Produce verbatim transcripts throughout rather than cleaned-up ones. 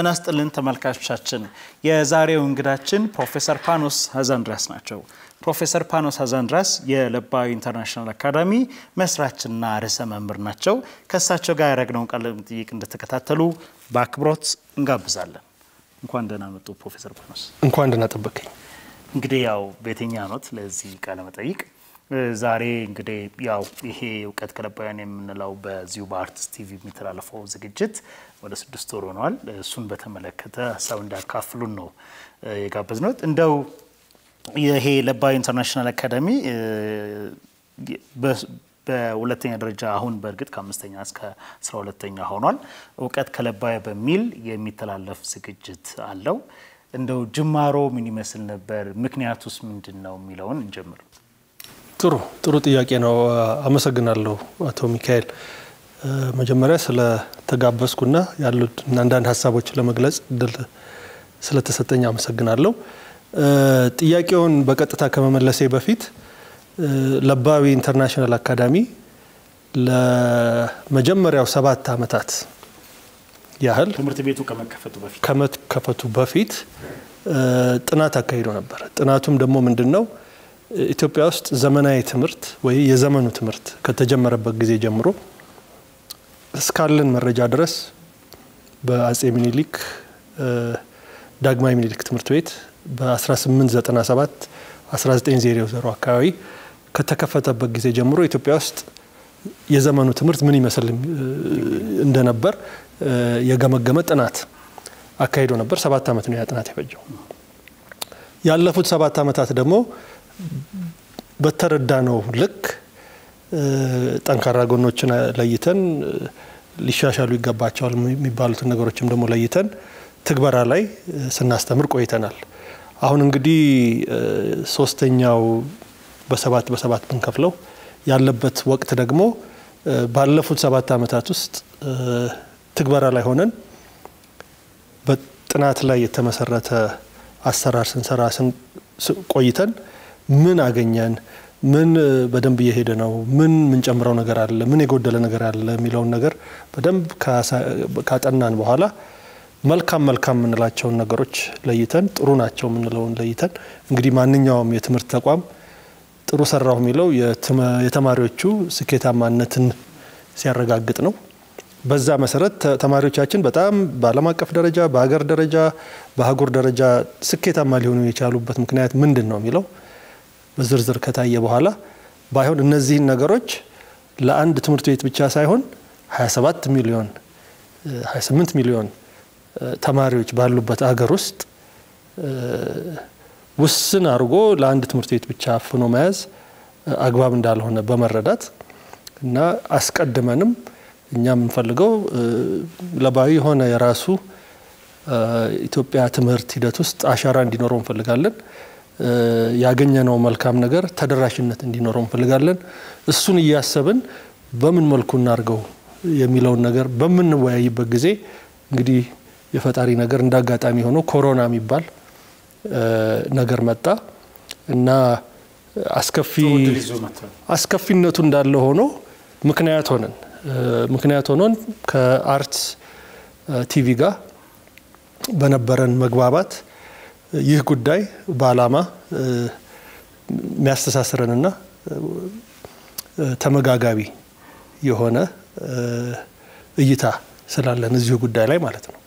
ጤና ይስጥልን ተመልካቾቻችን የዛሬው እንግዳችን ፕሮፌሰር ፓኖስ ሀዛንድራስ ናቸው ፕሮፌሰር ፓኖስ ሀዛንድራስ የለባዊ ኢንተርናሽናል አካዳሚ መስራችና ርዕሰ መምህር ናቸው ከሳቸው ጋር ያረግነው ቃለ መጠይቅ እንድትከታተሉ በአክብሮት እንጋብዛለን እንኳን ደህና መጡ ፕሮፌሰር ፓኖስ እንኳን ደህና ተጠበቀኝ እንግዲህ ያው ቤተኛ ኖት ለዚህ ቃለ መጠይቅ ዛሬ እንግዲህ ያው ይሄ እውቀት ከለባዊያን የምንለው በዚሁ በአርትስ ቲቪ የሚተላለፈው ዝግጅት ወደ ስድስት ወር ሆኗል እሱን በተመለከተ ሐሳብ እንዳካፍሉን ነው የጋበዝነው እንደው ይሄ ለባዊ ኢንተርናሽናል አካዳሚ በሁለተኛ ደረጃ አሁን በርግጥ ከአምስተኛ እስከ አስራ ሁለተኛ ሆኗል እውቀት ከለባዊ በሚል የሚተላለፍ ዝግጅት አለው እንደው ጅማሮ ምን ይመስል ነበር ምክንያቱስ ምንድነው የሚለውን እንጀምር ጥሩ ጥሩ ጥያቄ ነው አመሰግናለሁ አቶ ሚካኤል መጀመሪያ ስለ ተጋበዝኩና ያሉት አንዳንድ ሐሳቦች ለመግለጽ ድል ስለተሰጠኝ አመሰግናለሁ ጥያቄውን በቀጥታ ከመመለሴ በፊት ለባዊ ኢንተርናሽናል አካዳሚ ለመጀመሪያው ሰባት አመታት ያህል ትምህርት ቤቱ ከመከፈቱ በፊት ከመከፈቱ በፊት ጥናት አካሂዶ ነበር ጥናቱም ደግሞ ምንድነው ኢትዮጵያ ውስጥ ዘመናዊ ትምህርት ወይ የዘመኑ ትምህርት ከተጀመረበት ጊዜ ጀምሮ እስካለን መረጃ ድረስ በአጼ ሚኒሊክ ዳግማዊ ሚኒሊክ ትምህርት ቤት በ1897 1900 አካባቢ ከተከፈተበት ጊዜ ጀምሮ ኢትዮጵያ ውስጥ የዘመኑ ትምህርት ምን ይመስል እንደነበር የገመገመ ጥናት አካሂዶ ነበር ሰባት አመት ነው ያ ጥናት የፈጀው ያለፉት ሰባት አመታት ደግሞ በተረዳነው ልክ ጠንካራ ጎኖችን ለይተን ሊሻሻሉ ይገባቸዋል የሚባሉት ነገሮችም ደግሞ ለይተን ትግበራ ላይ ስናስተምር ቆይተናል አሁን እንግዲህ ሶስተኛው በሰባት በሰባት ብንከፍለው ያለበት ወቅት ደግሞ ባለፉት ሰባት አመታት ውስጥ ትግበራ ላይ ሆነን በጥናት ላይ የተመሰረተ አሰራር ስንሰራ ቆይተን ምን አገኘን ምን በደንብ እየሄደ ነው ምን ምን ጨምረው ነገር አለ ምን የጎደለ ነገር አለ የሚለው ነገር በደንብ ካጠናን በኋላ መልካም መልካም ምንላቸው ነገሮች ለይተን ጥሩ ናቸው ምንለውን ለይተን እንግዲህ ማንኛውም የትምህርት ተቋም ጥሩ ሰራው የሚለው የተማሪዎቹ ስኬታማነትን ሲያረጋግጥ ነው በዛ መሰረት ተማሪዎቻችን በጣም በዓለም አቀፍ ደረጃ በአገር ደረጃ በአህጉር ደረጃ ስኬታማ ሊሆኑ የቻሉበት ምክንያት ምንድነው የሚለው በዝርዝር ከታየ በኋላ ባይሆን እነዚህ ነገሮች ለአንድ ትምህርት ቤት ብቻ ሳይሆን ሃያ ሰባት ሚሊዮን ሃያ ስምንት ሚሊዮን ተማሪዎች ባሉበት አገር ውስጥ ውስን አርጎ ለአንድ ትምህርት ቤት ብቻ አፍኖ መያዝ አግባብ እንዳልሆነ በመረዳት እና አስቀድመንም እኛ የምንፈልገው ለባዊ ሆነ የራሱ ኢትዮጵያ ትምህርት ሂደት ውስጥ አሻራ እንዲኖረው እንፈልጋለን ያገኘነው መልካም ነገር ተደራሽነት እንዲኖረው እንፈልጋለን እሱን እያሰብን በምን መልኩ እናርገው የሚለው ነገር በመንወያይበት ጊዜ እንግዲህ የፈጣሪ ነገር እንዳጋጣሚ ሆኖ ኮሮና የሚባል ነገር መጣ እና አስከፊ አስከፊነቱ እንዳለ ሆኖ ምክንያት ሆነን ምክንያት ሆነን ከአርት ቲቪ ጋር በነበረን መግባባት ይህ ጉዳይ ባላማ የሚያስተሳስረንና ተመጋጋቢ የሆነ እይታ ስላለን እዚሁ ጉዳይ ላይ ማለት ነው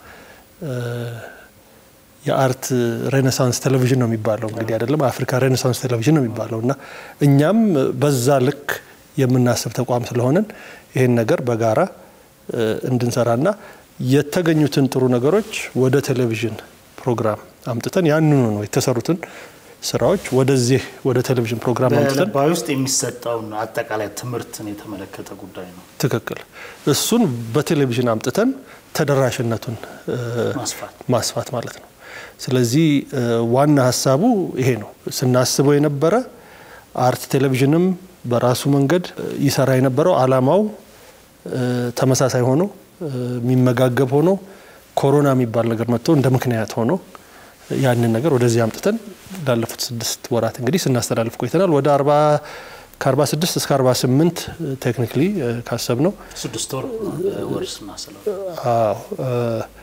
የአርት ሬኔሳንስ ቴሌቪዥን ነው የሚባለው እንግዲህ አይደለም አፍሪካ ሬኔሳንስ ቴሌቪዥን ነው የሚባለውና እኛም በዛ ልክ የምናስብ ተቋም ስለሆነ ይሄን ነገር በጋራ እንድንሰራና የተገኙትን ጥሩ ነገሮች ወደ ቴሌቪዥን ፕሮግራም አምጥተን ያንኑ ነው የተሰሩትን ስራዎች ወደዚህ ወደ ቴሌቪዥን ፕሮግራም አምጥተን ባይ ውስጥ የሚሰጣው አጠቃላይ ትምህርትን የተመለከተ ጉዳይ ነው ትክክል እሱን በቴሌቪዥን አምጥተን ተደራሽነቱን ማስፋት ማለት ነው ስለዚህ ዋና ሐሳቡ ይሄ ነው ስናስበው የነበረ አርት ቴሌቪዥንም በራሱ መንገድ ይሰራ የነበረው አላማው ተመሳሳይ ሆኖ የሚመጋገብ ሆኖ ኮሮና የሚባል ነገር መጥቶ እንደ ምክንያት ሆኖ ያንን ነገር ወደዚህ አምጥተን ላለፉት ስድስት ወራት እንግዲህ ስናስተላልፍ ቆይተናል ወደ አርባ ከ46 እስከ አርባ ስምንት ቴክኒካሊ ካሰብነው ስድስት ወር ወርስ ማሰለው አዎ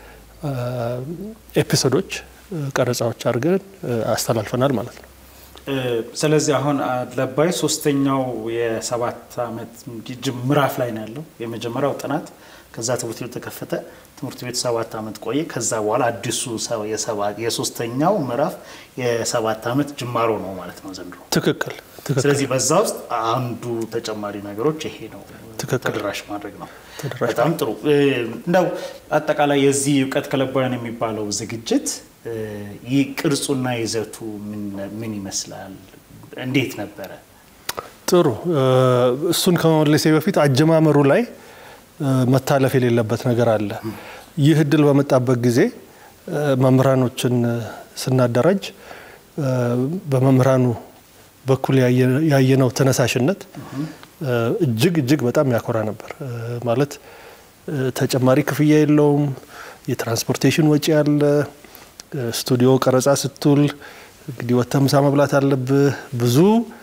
ኤፒሶዶች ቀረጻዎች አድርገን አስተላልፈናል ማለት ነው። ስለዚህ አሁን ለባይ ሶስተኛው የሰባት አመት ምዕራፍ ላይ ነው ያለው። የመጀመሪያው ጥናት ከዛ ትምህርት ቤት ተከፈተ። ትምህርት ቤት ሰባት አመት ቆየ። ከዛ በኋላ አዲሱ የሰባት የሶስተኛው ምዕራፍ የሰባት አመት ጅማሮ ነው ማለት ነው ዘንድሮ። ትክክል ትክክል። ስለዚህ በዛ ውስጥ አንዱ ተጨማሪ ነገሮች ይሄ ነው ተደራሽ ማድረግ ነው። በጣም ጥሩ። እንደው አጠቃላይ የዚህ እውቀት ከለባዊያን የሚባለው ዝግጅት ይቅርጹና ይዘቱ ምን ምን ይመስላል? እንዴት ነበር? ጥሩ። እሱን ከመመለሴ በፊት አጀማመሩ ላይ መታለፍ የሌለበት ነገር አለ። ይህ እድል በመጣበት ጊዜ መምህራኖችን ስናደራጅ በመምህራኑ በኩል ያየነው ተነሳሽነት እጅግ እጅግ በጣም ያኮራ ነበር። ማለት ተጨማሪ ክፍያ የለውም፣ የትራንስፖርቴሽን ወጪ አለ፣ ስቱዲዮ ቀረጻ ስትል እንግዲህ ወጥተህ ምሳ መብላት አለብህ። ብዙ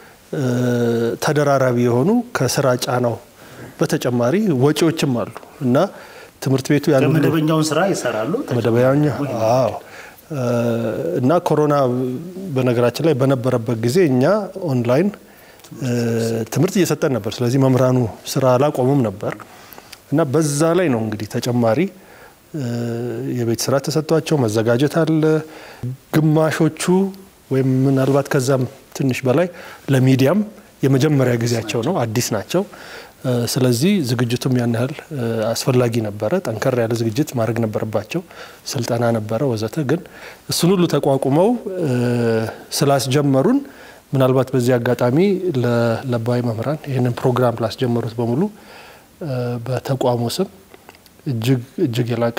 ተደራራቢ የሆኑ ከስራ ጫናው በተጨማሪ ወጪዎችም አሉ እና ትምህርት ቤቱ ያለው መደበኛውን ስራ ይሰራሉ። መደበኛው አዎ። እና ኮሮና በነገራችን ላይ በነበረበት ጊዜ እኛ ኦንላይን ትምህርት እየሰጠን ነበር። ስለዚህ መምህራኑ ስራ አላቆሙም ነበር እና በዛ ላይ ነው እንግዲህ ተጨማሪ የቤት ስራ ተሰጥቷቸው መዘጋጀት አለ። ግማሾቹ ወይም ምናልባት ከዛም ትንሽ በላይ ለሚዲያም የመጀመሪያ ጊዜያቸው ነው፣ አዲስ ናቸው። ስለዚህ ዝግጅቱም ያን ያህል አስፈላጊ ነበረ። ጠንከር ያለ ዝግጅት ማድረግ ነበረባቸው። ስልጠና ነበረ ወዘተ። ግን እሱን ሁሉ ተቋቁመው ስላስጀመሩን ምናልባት በዚህ አጋጣሚ ለለባዊ መምህራን ይህንን ፕሮግራም ላስጀመሩት በሙሉ በተቋሙ ስም እጅግ እጅግ የላቀ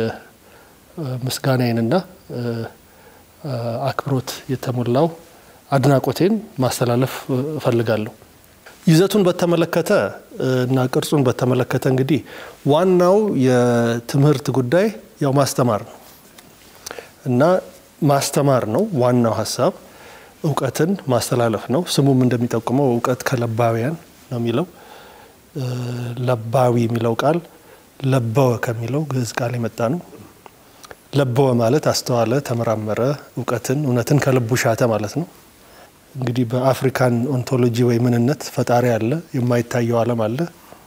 ምስጋናዬንና አክብሮት የተሞላው አድናቆቴን ማስተላለፍ እፈልጋለሁ። ይዘቱን በተመለከተ እና ቅርጹን በተመለከተ እንግዲህ ዋናው የትምህርት ጉዳይ ያው ማስተማር ነው እና ማስተማር ነው ዋናው ሐሳብ። እውቀትን ማስተላለፍ ነው። ስሙም እንደሚጠቁመው እውቀት ከለባዊያን ነው የሚለው። ለባዊ የሚለው ቃል ለበወ ከሚለው ግዕዝ ቃል የመጣ ነው። ለበወ ማለት አስተዋለ፣ ተመራመረ፣ እውቀትን እውነትን ከልቡ ሻተ ማለት ነው። እንግዲህ በአፍሪካን ኦንቶሎጂ ወይ ምንነት ፈጣሪ አለ፣ የማይታየው ዓለም አለ፣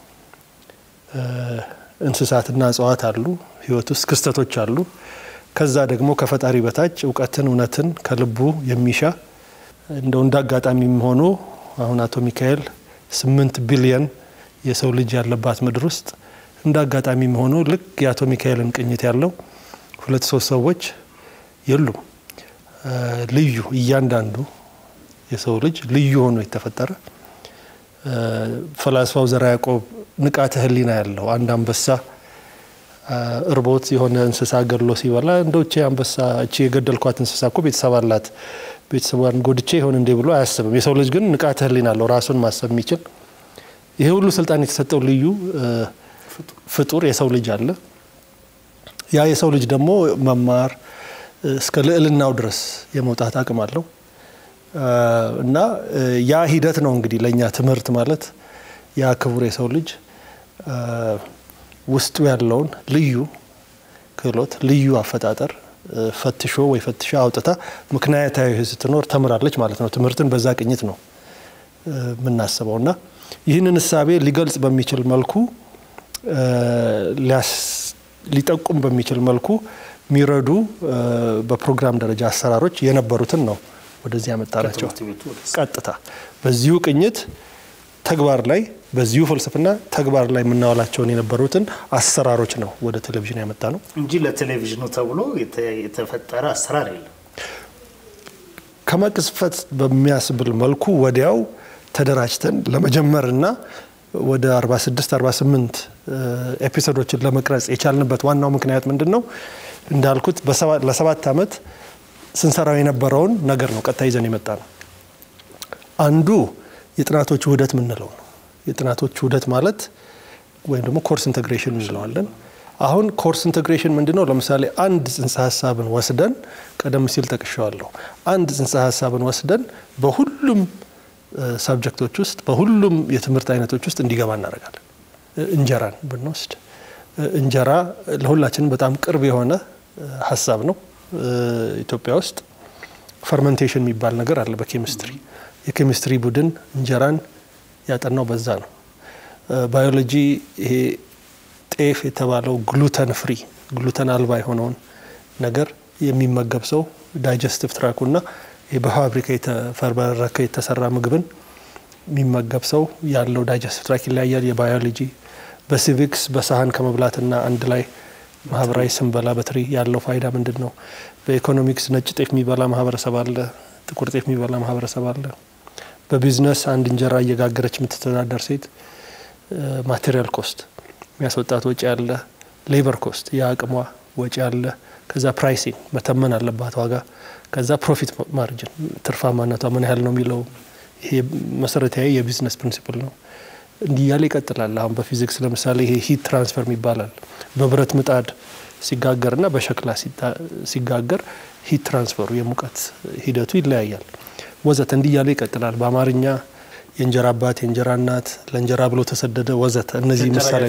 እንስሳትና እጽዋት አሉ፣ ህይወት ውስጥ ክስተቶች አሉ። ከዛ ደግሞ ከፈጣሪ በታች እውቀትን እውነትን ከልቡ የሚሻ እንደው እንዳጋጣሚም ሆኖ አሁን አቶ ሚካኤል ስምንት ቢሊየን የሰው ልጅ ያለባት ምድር ውስጥ እንዳጋጣሚም ሆኖ ልክ የአቶ ሚካኤልን ቅኝት ያለው ሁለት ሶስት ሰዎች የሉም። ልዩ እያንዳንዱ የሰው ልጅ ልዩ ሆኖ የተፈጠረ ፈላስፋው ዘራ ያዕቆብ ንቃተ ህሊና ያለው አንድ አንበሳ እርቦት የሆነ እንስሳ ገድሎ ሲበላ እንደው እቺ አንበሳ እቺ የገደልኳት እንስሳ እኮ ቤተሰብ አላት፣ ቤተሰቧን ጎድቼ ይሆን እንዴ ብሎ አያስብም። የሰው ልጅ ግን ንቃተ ህሊና አለው፣ ራሱን ማሰብ የሚችል ይሄ ሁሉ ስልጣን የተሰጠው ልዩ ፍጡር የሰው ልጅ አለ። ያ የሰው ልጅ ደግሞ መማር እስከ ልዕልናው ድረስ የመውጣት አቅም አለው እና ያ ሂደት ነው እንግዲህ ለኛ ትምህርት ማለት ያ ክቡር የሰው ልጅ ውስጡ ያለውን ልዩ ክህሎት ልዩ አፈጣጠር ፈትሾ ወይ ፈትሻ አውጥታ ምክንያታዊ ስትኖር ተምራለች ማለት ነው። ትምህርትን በዛ ቅኝት ነው የምናስበውና ይህንን እሳቤ ሊገልጽ በሚችል መልኩ ሊጠቁም በሚችል መልኩ ሚረዱ በፕሮግራም ደረጃ አሰራሮች የነበሩትን ነው ወደዚህ ያመጣናቸው። ቀጥታ በዚሁ ቅኝት ተግባር ላይ በዚሁ ፍልስፍና ተግባር ላይ የምናወላቸውን የነበሩትን አሰራሮች ነው ወደ ቴሌቪዥን ያመጣ ነው እንጂ ለቴሌቪዥኑ ተብሎ የተፈጠረ አሰራር የለም። ከመቅስፈት በሚያስብል መልኩ ወዲያው ተደራጅተን ለመጀመርና ወደ አርባ ስድስት አርባ ስምንት ኤፒሶዶችን ለመቅረጽ የቻልንበት ዋናው ምክንያት ምንድነው? እንዳልኩት ለሰባት አመት ስንሰራው የነበረውን ነገር ነው ቀጣይ ይዘን የመጣ ነው። አንዱ የጥናቶች ውህደት ምንለው ነው። የጥናቶች ውህደት ማለት ወይም ደግሞ ኮርስ ኢንተግሬሽን እንለዋለን። አሁን ኮርስ ኢንተግሬሽን ምንድነው? ለምሳሌ አንድ ጽንሰ ሐሳብን ወስደን ቀደም ሲል ተቀሻዋለሁ። አንድ ጽንሰ ሐሳብን ወስደን በሁሉም ሰብጀክቶች ውስጥ በሁሉም የትምህርት አይነቶች ውስጥ እንዲገባ እናደርጋለን። እንጀራን ብንወስድ እንጀራ ለሁላችንም በጣም ቅርብ የሆነ ሐሳብ ነው ኢትዮጵያ ውስጥ ፈርመንቴሽን የሚባል ነገር አለ በኬሚስትሪ የኬሚስትሪ ቡድን እንጀራን ያጠናው በዛ ነው ባዮሎጂ ይሄ ጤፍ የተባለው ግሉተን ፍሪ ግሉተን አልባ የሆነውን ነገር የሚመገብ ሰው ዳይጀስቲቭ ትራኩና በፋብሪካ የተፈበረከ የተሰራ ምግብን የሚመገብ ሰው ያለው ዳይጀስቲቭ ትራክ ይለያያል የባዮሎጂ በሲቪክስ በሳህን ከመብላትና አንድ ላይ ማህበራዊ ስንበላ በትሪ ያለው ፋይዳ ምንድነው በኢኮኖሚክስ ነጭ ጤፍ የሚበላ ማህበረሰብ አለ ጥቁር ጤፍ የሚበላ ማህበረሰብ አለ በቢዝነስ አንድ እንጀራ እየጋገረች የምትተዳደር ሴት ማቴሪያል ኮስት የሚያስወጣት ወጪ አለ ሌበር ኮስት ያቅሟ ወጪ አለ ከዛ ፕራይሲንግ መተመን አለባት ዋጋ ከዛ ፕሮፊት ማርጂን ትርፋማነቷ ምን ያህል ነው የሚለው ይሄ መሰረታዊ የቢዝነስ ፕሪንሲፕል ነው እንዲህ ያለ ይቀጥላል አሁን በፊዚክስ ለምሳሌ ይሄ ሂት ትራንስፈር ይባላል በብረት ምጣድ ሲጋገርና በሸክላ ሲጋገር ሂት ትራንስፈሩ የሙቀት ሂደቱ ይለያያል ወዘተ እንዲህ ያለ ይቀጥላል በአማርኛ የእንጀራ አባት የእንጀራ እናት ለእንጀራ ብሎ ተሰደደ ወዘተ እነዚህ ምሳሌ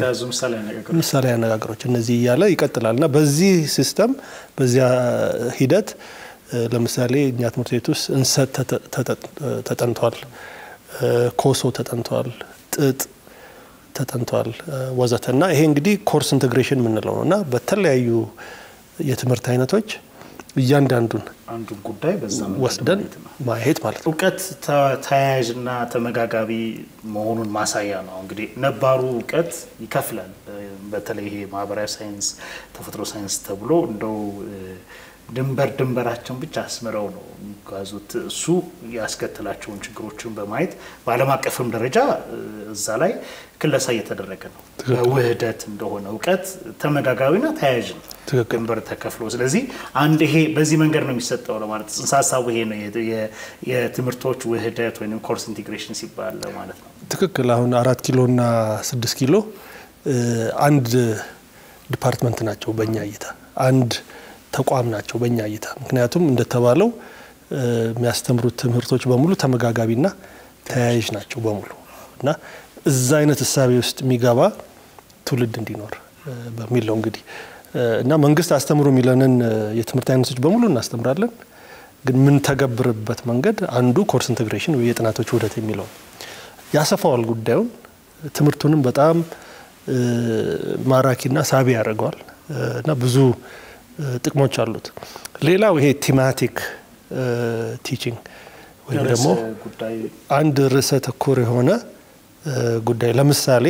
ምሳሌ ያነጋገሮች እነዚህ ያለ ይቀጥላልና በዚህ ሲስተም በዚያ ሂደት ለምሳሌ እኛ ትምህርት ቤት ውስጥ እንሰት ተጠንቷል ኮሶ ተጠንቷል ጥጥ ተጠንቷል ወዘተና ይሄ እንግዲህ ኮርስ ኢንተግሬሽን ምን ነውና በተለያዩ የትምህርት አይነቶች እያንዳንዱን አንዱ ጉዳይ በዛ ወስደን ማየት ማለት ነው እውቀት ተያያዥና ተመጋጋቢ መሆኑን ማሳያ ነው እንግዲህ ነባሩ እውቀት ይከፍላል በተለይ ይሄ ማህበራዊ ሳይንስ ተፈጥሮ ሳይንስ ተብሎ እንደው ድንበር ድንበራቸውን ብቻ አስመረው ነው ጋዙት እሱ ያስከተላቸውን ችግሮችን በማየት ባለም አቀፍም ደረጃ እዛ ላይ ክለሳ እየተደረገ ነው በውህደት እንደሆነ እውቀት ተመጋጋቢና ተያያዥ ነው ድንበር ተከፍሎ ስለዚህ አንድ ይሄ በዚህ መንገድ ነው የሚሰጠው ለማለት ጽንሰ ሐሳቡ ይሄ ነው የትምህርቶች ውህደት ወይንም ኮርስ ኢንቲግሬሽን ሲባል ማለት ነው ትክክል አሁን አራት ኪሎና ስድስት ኪሎ አንድ ዲፓርትመንት ናቸው በእኛ እይታ አንድ ተቋም ናቸው በእኛ እይታ ምክንያቱም እንደተባለው የሚያስተምሩት ትምህርቶች በሙሉ ተመጋጋቢና ተያያዥ ናቸው በሙሉ እና እዛ አይነት ሐሳብ ውስጥ የሚገባ ትውልድ እንዲኖር በሚል ነው እንግዲህ እና መንግስት አስተምሩ የሚለንን የትምህርት አይነቶች በሙሉ እናስተምራለን ግን ምን ተገብርበት መንገድ አንዱ ኮርስ ኢንተግሬሽን ወይ የጥናቶች ውህደት የሚለው ያሰፋዋል ጉዳዩን ትምህርቱንም በጣም ማራኪና ሳቢ ያደርገዋል እና ብዙ ጥቅሞች አሉት ሌላው ይሄ ቲማቲክ ቲቺንግ ወይ ደግሞ አንድ ርዕሰ ተኮር የሆነ ጉዳይ ለምሳሌ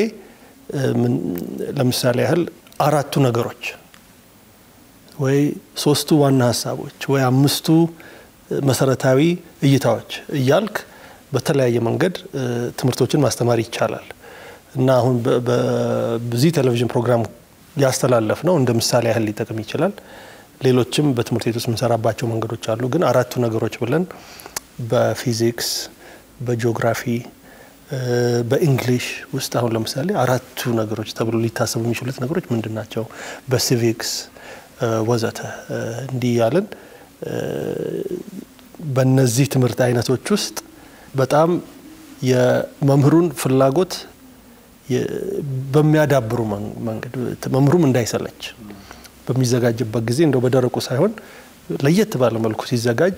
ለምሳሌ ያህል አራቱ ነገሮች ወይ ሶስቱ ዋና ሐሳቦች ወይ አምስቱ መሰረታዊ እይታዎች እያልክ በተለያየ መንገድ ትምህርቶችን ማስተማር ይቻላል እና አሁን በዚህ ቴሌቪዥን ፕሮግራም ያስተላለፍ ነው እንደ ምሳሌ ያህል ሊጠቅም ይችላል ሌሎችም በትምህርት ቤት ውስጥ ምንሰራባቸው መንገዶች አሉ ግን አራቱ ነገሮች ብለን በፊዚክስ በጂኦግራፊ በእንግሊሽ ውስጥ አሁን ለምሳሌ አራቱ ነገሮች ተብሎ ሊታሰቡ የሚችሉት ነገሮች ምንድናቸው በሲቪክስ ወዘተ እንዲህ ያለን በእነዚህ ትምህርት አይነቶች ውስጥ በጣም የመምህሩን ፍላጎት በሚያዳብሩ መንገድ መምህሩም እንዳይሰለች በሚዘጋጅበት ጊዜ እንደው በደረቁ ሳይሆን ለየት ባለ መልኩ ሲዘጋጅ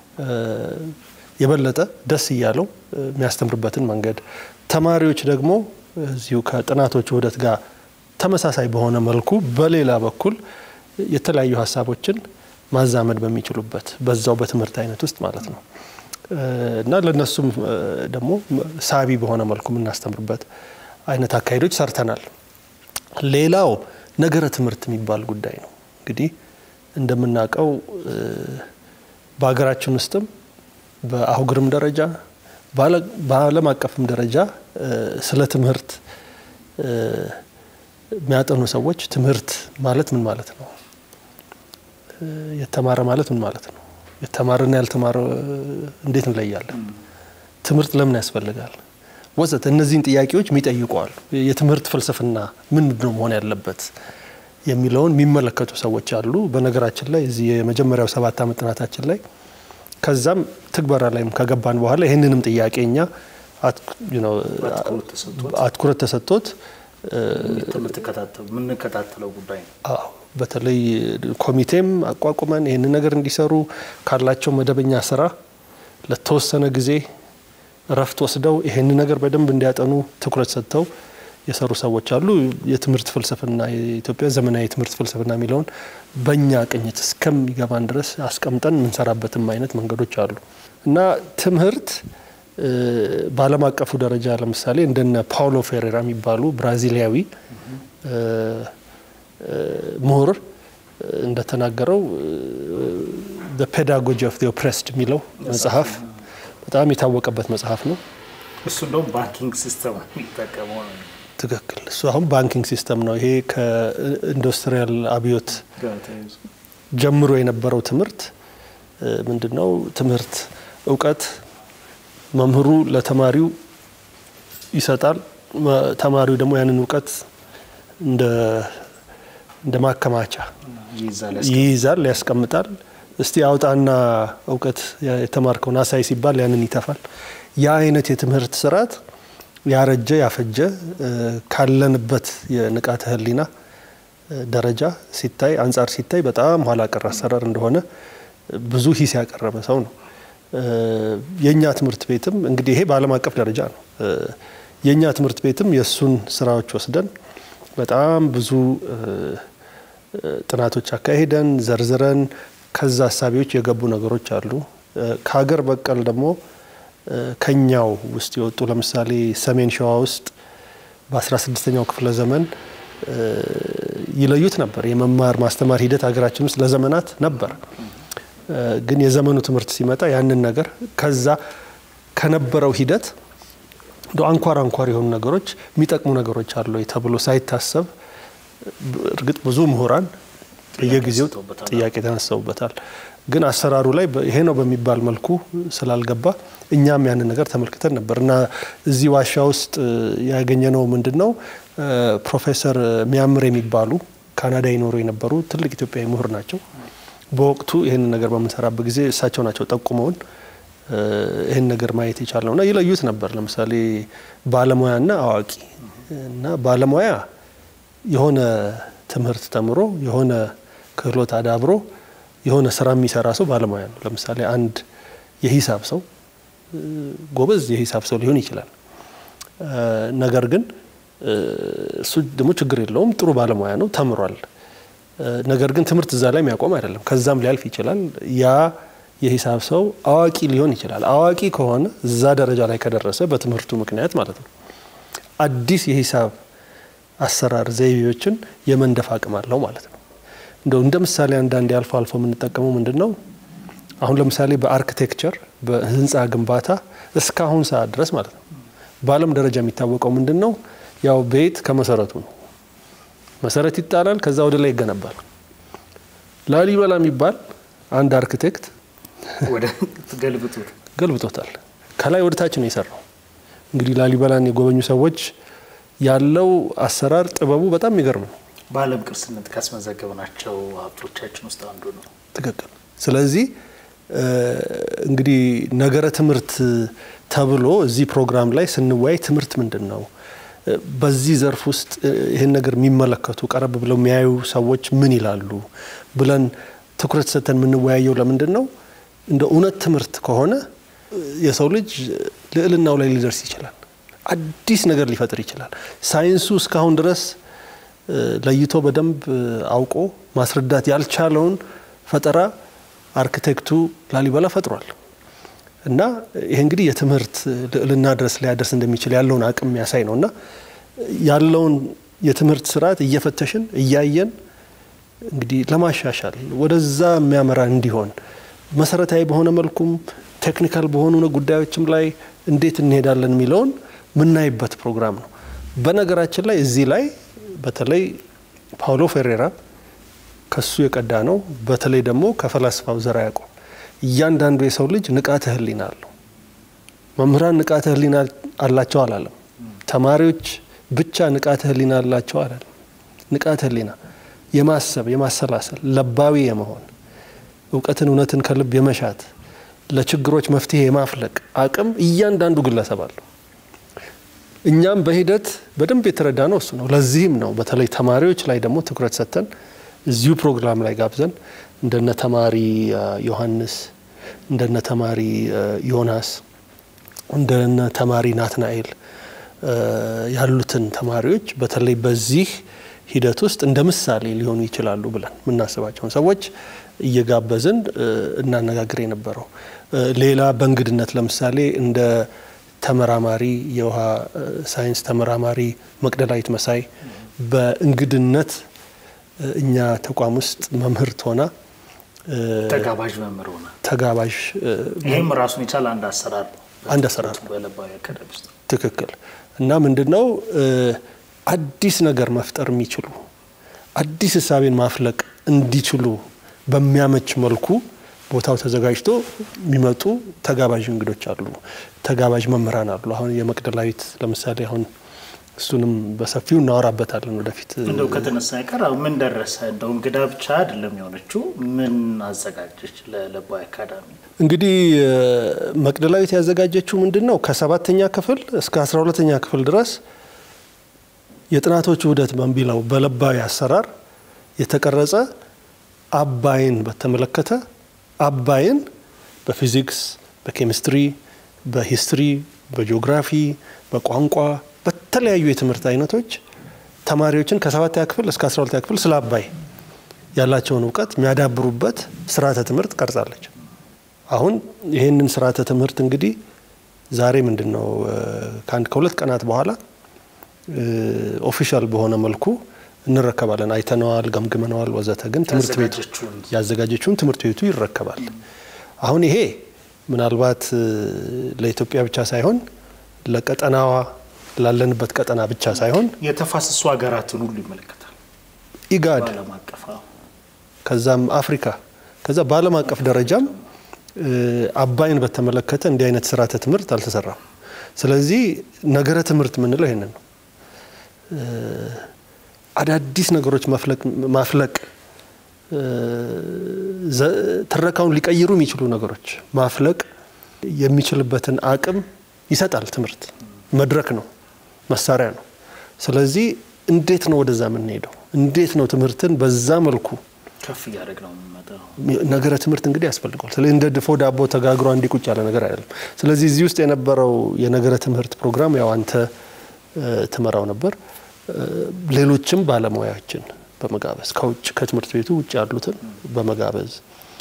የበለጠ ደስ ይያለው የሚያስተምርበትን መንገድ ተማሪዎች ደግሞ እዚሁ ከጥናቶች ውህደት ጋር ተመሳሳይ በሆነ መልኩ በሌላ በኩል የተለያዩ ሐሳቦችን ማዛመድ በሚችሉበት በዛው በትምህርት አይነት ውስጥ ማለት ነው እና ለነሱም ደግሞ ሳቢ በሆነ መልኩ እናስተምርበት አይነት አካሄዶች ሰርተናል ሌላው ነገረ ትምህርት የሚባል ጉዳይ ነው እንግዲህ እንደምናቀው በአገራችን ውስጥም በአህጉርም ደረጃ በዓለም አቀፍም ደረጃ ስለ ትምህርት የሚያጠኑ ሰዎች ትምህርት ማለት ምን ማለት ነው የተማረ ማለት ምን ማለት ነው የተማረና ያልተማረ እንዴት እንለያለን ትምህርት ለምን ያስፈልጋል ወዘተ እነዚህን ጥያቄዎች የሚጠይቁዋል የትምህርት ፍልስፍና ምንድነው መሆን ያለበት የሚለውን የሚመለከቱ ሰዎች አሉ በነገራችን ላይ እዚህ የመጀመሪያው ሰባት ዓመት ጥናታችን ላይ ከዛም ትግበራ ላይም ከገባን በኋላ ይሄንንም ጥያቄኛ አትኩረት ተሰጥቶት ትምህርት ከተተው ምን ከተተለው ጉዳይ ነው በተለይ ኮሚቴም አቋቁመን ይሄን ነገር እንዲሰሩ ካላቸው መደበኛ ስራ ለተወሰነ ጊዜ ረፍት ወስደው ይሄን ነገር በደንብ እንዲያጠኑ ትኩረት ሰጥተው የሰሩ ሰዎች አሉ። የትምህርት ፍልስፍና የኢትዮጵያ ዘመናዊ የትምህርት ፍልስፍና የሚለውን በእኛ ቅኝት እስከሚገባን ድረስ አስቀምጠን የምንሰራበትም አይነት መንገዶች አሉ እና ትምህርት በዓለም አቀፉ ደረጃ ለምሳሌ እንደነ ፓውሎ ፌሬራ የሚባሉ ብራዚሊያዊ ምሁር እንደተናገረው the pedagogy of the oppressed የሚለው መጽሐፍ በጣም የታወቀበት መጽሐፍ ነው። እሱ ነው ባንኪንግ ሲስተም የሚጠቀመው ነው። ትክክል። እሱ አሁን ባንኪንግ ሲስተም ነው። ይሄ ከኢንዱስትሪያል አብዮት ጀምሮ የነበረው ትምህርት ምንድነው? ትምህርት እውቀት መምህሩ ለተማሪው ይሰጣል። ተማሪው ደግሞ ያንን እውቀት እንደ እንደ ማከማቻ ይይዛል፣ ያስቀምጣል። እስቲ አውጣና እውቀት የተማርከውን አሳይ ሲባል ያንን ይተፋል። ያ አይነት የትምህርት ስርዓት ያረጀ ያፈጀ ካለንበት የንቃተ ህሊና ደረጃ ሲታይ አንፃር ሲታይ በጣም ኋላ ቀር አሰራር እንደሆነ ብዙ ሂስ ያቀረበ ሰው ነው። የኛ ትምህርት ቤትም እንግዲህ ይሄ በዓለም አቀፍ ደረጃ ነው። የኛ ትምህርት ቤትም የሱን ስራዎች ወስደን በጣም ብዙ ጥናቶች አካሄደን ዘርዝረን ከዛ ሐሳቢዎች የገቡ ነገሮች አሉ። ከሀገር በቀል ደግሞ ከኛው ውስጥ የወጡ ለምሳሌ ሰሜን ሸዋ ውስጥ በ16ኛው ክፍለ ዘመን ይለዩት ነበር። የመማር ማስተማር ሂደት ሀገራችን ውስጥ ለዘመናት ነበር። ግን የዘመኑ ትምህርት ሲመጣ ያንን ነገር ከዛ ከነበረው ሂደት ዶ አንኳር አንኳር የሆኑ ነገሮች የሚጠቅሙ ነገሮች አሉ ተብሎ ሳይታሰብ እርግጥ ብዙ ምሁራን በየጊዜው ጥያቄ ተነስተውበታል። ግን አሰራሩ ላይ ይሄ ነው በሚባል መልኩ ስላልገባ እኛም ያንን ነገር ተመልክተን ነበርና እዚህ ዋሻ ውስጥ ያገኘነው ምንድነው ፕሮፌሰር ሚያምር የሚባሉ ካናዳ ይኖሩ የነበሩ ትልቅ ኢትዮጵያዊ ምሁር ናቸው። በወቅቱ ይሄን ነገር በመሰራበት ጊዜ እሳቸው ናቸው ጠቁመውን ይሄን ነገር ማየት ይቻላልና ይለዩት ነበር። ለምሳሌ ባለሙያና አዋቂ እና ባለሙያ የሆነ ትምህርት ተምሮ የሆነ ክህሎት አዳብሮ የሆነ ስራ የሚሰራ ሰው ባለሙያ ነው። ለምሳሌ አንድ የሂሳብ ሰው ጎበዝ የሂሳብ ሰው ሊሆን ይችላል። ነገር ግን እሱ ደግሞ ችግር የለውም ጥሩ ባለሙያ ነው ተምሯል። ነገር ግን ትምህርት እዛ ላይ የሚያቆም አይደለም፣ ከዛም ሊያልፍ ይችላል። ያ የሂሳብ ሰው አዋቂ ሊሆን ይችላል። አዋቂ ከሆነ እዛ ደረጃ ላይ ከደረሰ በትምህርቱ ምክንያት ማለት ነው አዲስ የሂሳብ አሰራር ዘይቤዎችን የመንደፍ አቅም አለው ማለት ነው። እንደው እንደ ምሳሌ አንዳንድ ያልፎ አልፎ የምንጠቀመው ምንድነው አሁን ለምሳሌ በአርኪቴክቸር በህንጻ ግንባታ እስካሁን ሰዓት ድረስ ማለት ነው በዓለም ደረጃ የሚታወቀው ምንድነው ያው ቤት ከመሰረቱ ነው። መሰረት ይጣላል፣ ከዛ ወደ ላይ ይገነባል። ላሊበላ የሚባል አንድ አርኪቴክት ወደ ገልብጦት ገልብጦታል። ከላይ ወደ ታች ነው የሰራው። እንግዲህ ላሊበላን የጎበኙ ሰዎች ያለው አሰራር ጥበቡ በጣም ይገርም ነው። በዓለም ቅርስነት ካስመዘገብናቸው ሀብቶቻችን ውስጥ አንዱ ነው። ትክክል። ስለዚህ እንግዲህ ነገረ ትምህርት ተብሎ እዚህ ፕሮግራም ላይ ስንወያይ ትምህርት ምንድነው በዚህ ዘርፍ ውስጥ ይሄን ነገር የሚመለከቱ ቀረብ ብለው የሚያዩ ሰዎች ምን ይላሉ ብለን ትኩረት ሰጥተን የምንወያየው ለምንድነው እንደ እውነት ትምህርት ከሆነ የሰው ልጅ ልዕልናው ላይ ሊደርስ ይችላል። አዲስ ነገር ሊፈጥር ይችላል። ሳይንሱ እስካሁን ድረስ ለይቶ በደንብ አውቆ ማስረዳት ያልቻለውን ፈጠራ አርኪቴክቱ ላሊበላ ፈጥሯል። እና ይሄ እንግዲህ የትምህርት ልዕልና ድረስ ሊያደርስ እንደሚችል ያለውን አቅም ያሳይ ነውና ያለውን የትምህርት ስርዓት እየፈተሽን እያየን እንግዲህ ለማሻሻል ወደዛ የሚያመራ እንዲሆን መሰረታዊ በሆነ መልኩም ቴክኒካል በሆኑ ጉዳዮችም ላይ እንዴት እንሄዳለን የሚለውን ምናይበት ፕሮግራም ነው። በነገራችን ላይ እዚህ ላይ በተለይ ፓውሎ ፌሬራ ከሱ የቀዳ ነው። በተለይ ደግሞ ከፈላስፋው ዘራ ያዕቆብ እያንዳንዱ የሰው ልጅ ንቃተ ህሊና አለው። መምህራን ንቃተ ህሊና አላቸው አላለም። ተማሪዎች ብቻ ንቃተ ህሊና አላቸው አላለም። ንቃተ ህሊና የማሰብ የማሰላሰል ለባዊ የመሆን እውቀትን እውነትን ከልብ የመሻት ለችግሮች መፍትሄ የማፍለቅ አቅም እያንዳንዱ ግለሰብ አለው። እኛም በሂደት በደንብ የተረዳነው እሱ ነው። ለዚህም ነው በተለይ ተማሪዎች ላይ ደግሞ ትኩረት ሰጥተን እዚሁ ፕሮግራም ላይ ጋብዘን እንደነ ተማሪ ዮሐንስ እንደነ ተማሪ ዮናስ እንደነ ተማሪ ናትናኤል ያሉትን ተማሪዎች በተለይ በዚህ ሂደት ውስጥ እንደ ምሳሌ ሊሆኑ ይችላሉ ብለን ምናስባቸው ሰዎች እየጋበዝን እናነጋግር የነበረው ሌላ በእንግድነት ለምሳሌ እንደ ተመራማሪ የውሃ ሳይንስ ተመራማሪ መቅደላዊት መሳይ በእንግድነት እኛ ተቋም ውስጥ መምህርት ሆና ተጋባዥ መምህር ሆና ተጋባዥ ይሄም ራሱን ይቻላል አንድ አሰራር አንድ አሰራር በለባዊ አካዳሚ ውስጥ ትክክል እና ምንድነው አዲስ ነገር መፍጠር የሚችሉ አዲስ ሐሳብን ማፍለቅ እንዲችሉ በሚያመች መልኩ ቦታው ተዘጋጅቶ የሚመጡ ተጋባዥ እንግዶች አሉ ተጋባዥ መምህራን አሉ አሁን የመቅደላዊት ለምሳሌ አሁን እሱንም በሰፊው እናወራበታለን ወደፊት እንደው ከተነሳ ይቀር ምን ደረሰ እንደው እንግዳ ብቻ አይደለም የሆነችው ምን አዘጋጀች ለለባዊ አካዳሚ እንግዲህ መቅደላዊት ያዘጋጀችው ምንድነው ከሰባተኛ ክፍል እስከ አስራ ሁለተኛ ክፍል ድረስ የጥናቶች ውህደት በሚለው በለባዊ አሰራር የተቀረጸ አባይን በተመለከተ አባይን በፊዚክስ በኬሚስትሪ በሂስትሪ በጂኦግራፊ በቋንቋ በተለያዩ የትምህርት አይነቶች ተማሪዎችን ከሰባተኛ ክፍል እስከ አስራ ሁለተኛ ክፍል ስለ አባይ ያላቸውን ዕውቀት የሚያዳብሩበት ስርዓተ ትምህርት ቀርጻለች አሁን ይሄንን ስርዓተ ትምህርት እንግዲህ ዛሬ ምንድነው ከአንድ ከሁለት ቀናት በኋላ ኦፊሻል በሆነ መልኩ እንረከባለን አይተነዋል ገምግመናል ወዘተ ግን ትምህርት ቤቱ ያዘጋጀችውን ትምህርት ቤቱ ይረከባል አሁን ይሄ ምናልባት ለኢትዮጵያ ብቻ ሳይሆን ለቀጠናዋ ላለንበት ቀጠና ብቻ ሳይሆን የተፋሰሱ ሀገራትን ሁሉ ይመለከታል ኢጋድ ከዛም አፍሪካ ከዛ በዓለም አቀፍ ደረጃም አባይን በተመለከተ እንዲህ አይነት ስርዓተ ትምህርት አልተሰራም ስለዚህ ነገረ ትምህርት ምን ነው ይሄንን ነው አዳዲስ ነገሮች ማፍለቅ ማፍለቅ ተረካውን ሊቀይሩ የሚችሉ ነገሮች ማፍለቅ የሚችልበትን አቅም ይሰጣል ትምህርት መድረክ ነው መሳሪያ ነው ስለዚህ እንዴት ነው ወደዛ ምን ሄደው እንዴት ነው ትምህርትን በዛ መልኩ ከፍ ያደርግነው መጣው ነገረ ትምህርት እንግዲህ ያስፈልጋል ስለዚህ እንደ ድፎ ዳቦ ተጋግሮ አንዲ ቁጭ ያለ ነገር አይደለም ስለዚህ እዚህ ውስጥ የነበረው የነገረ ትምህርት ፕሮግራም ያው አንተ ተመራው ነበር ሌሎችም ባለሙያዎችን በመጋበዝ ከውጭ ከትምህርት ቤቱ ውጭ ያሉትን በመጋበዝ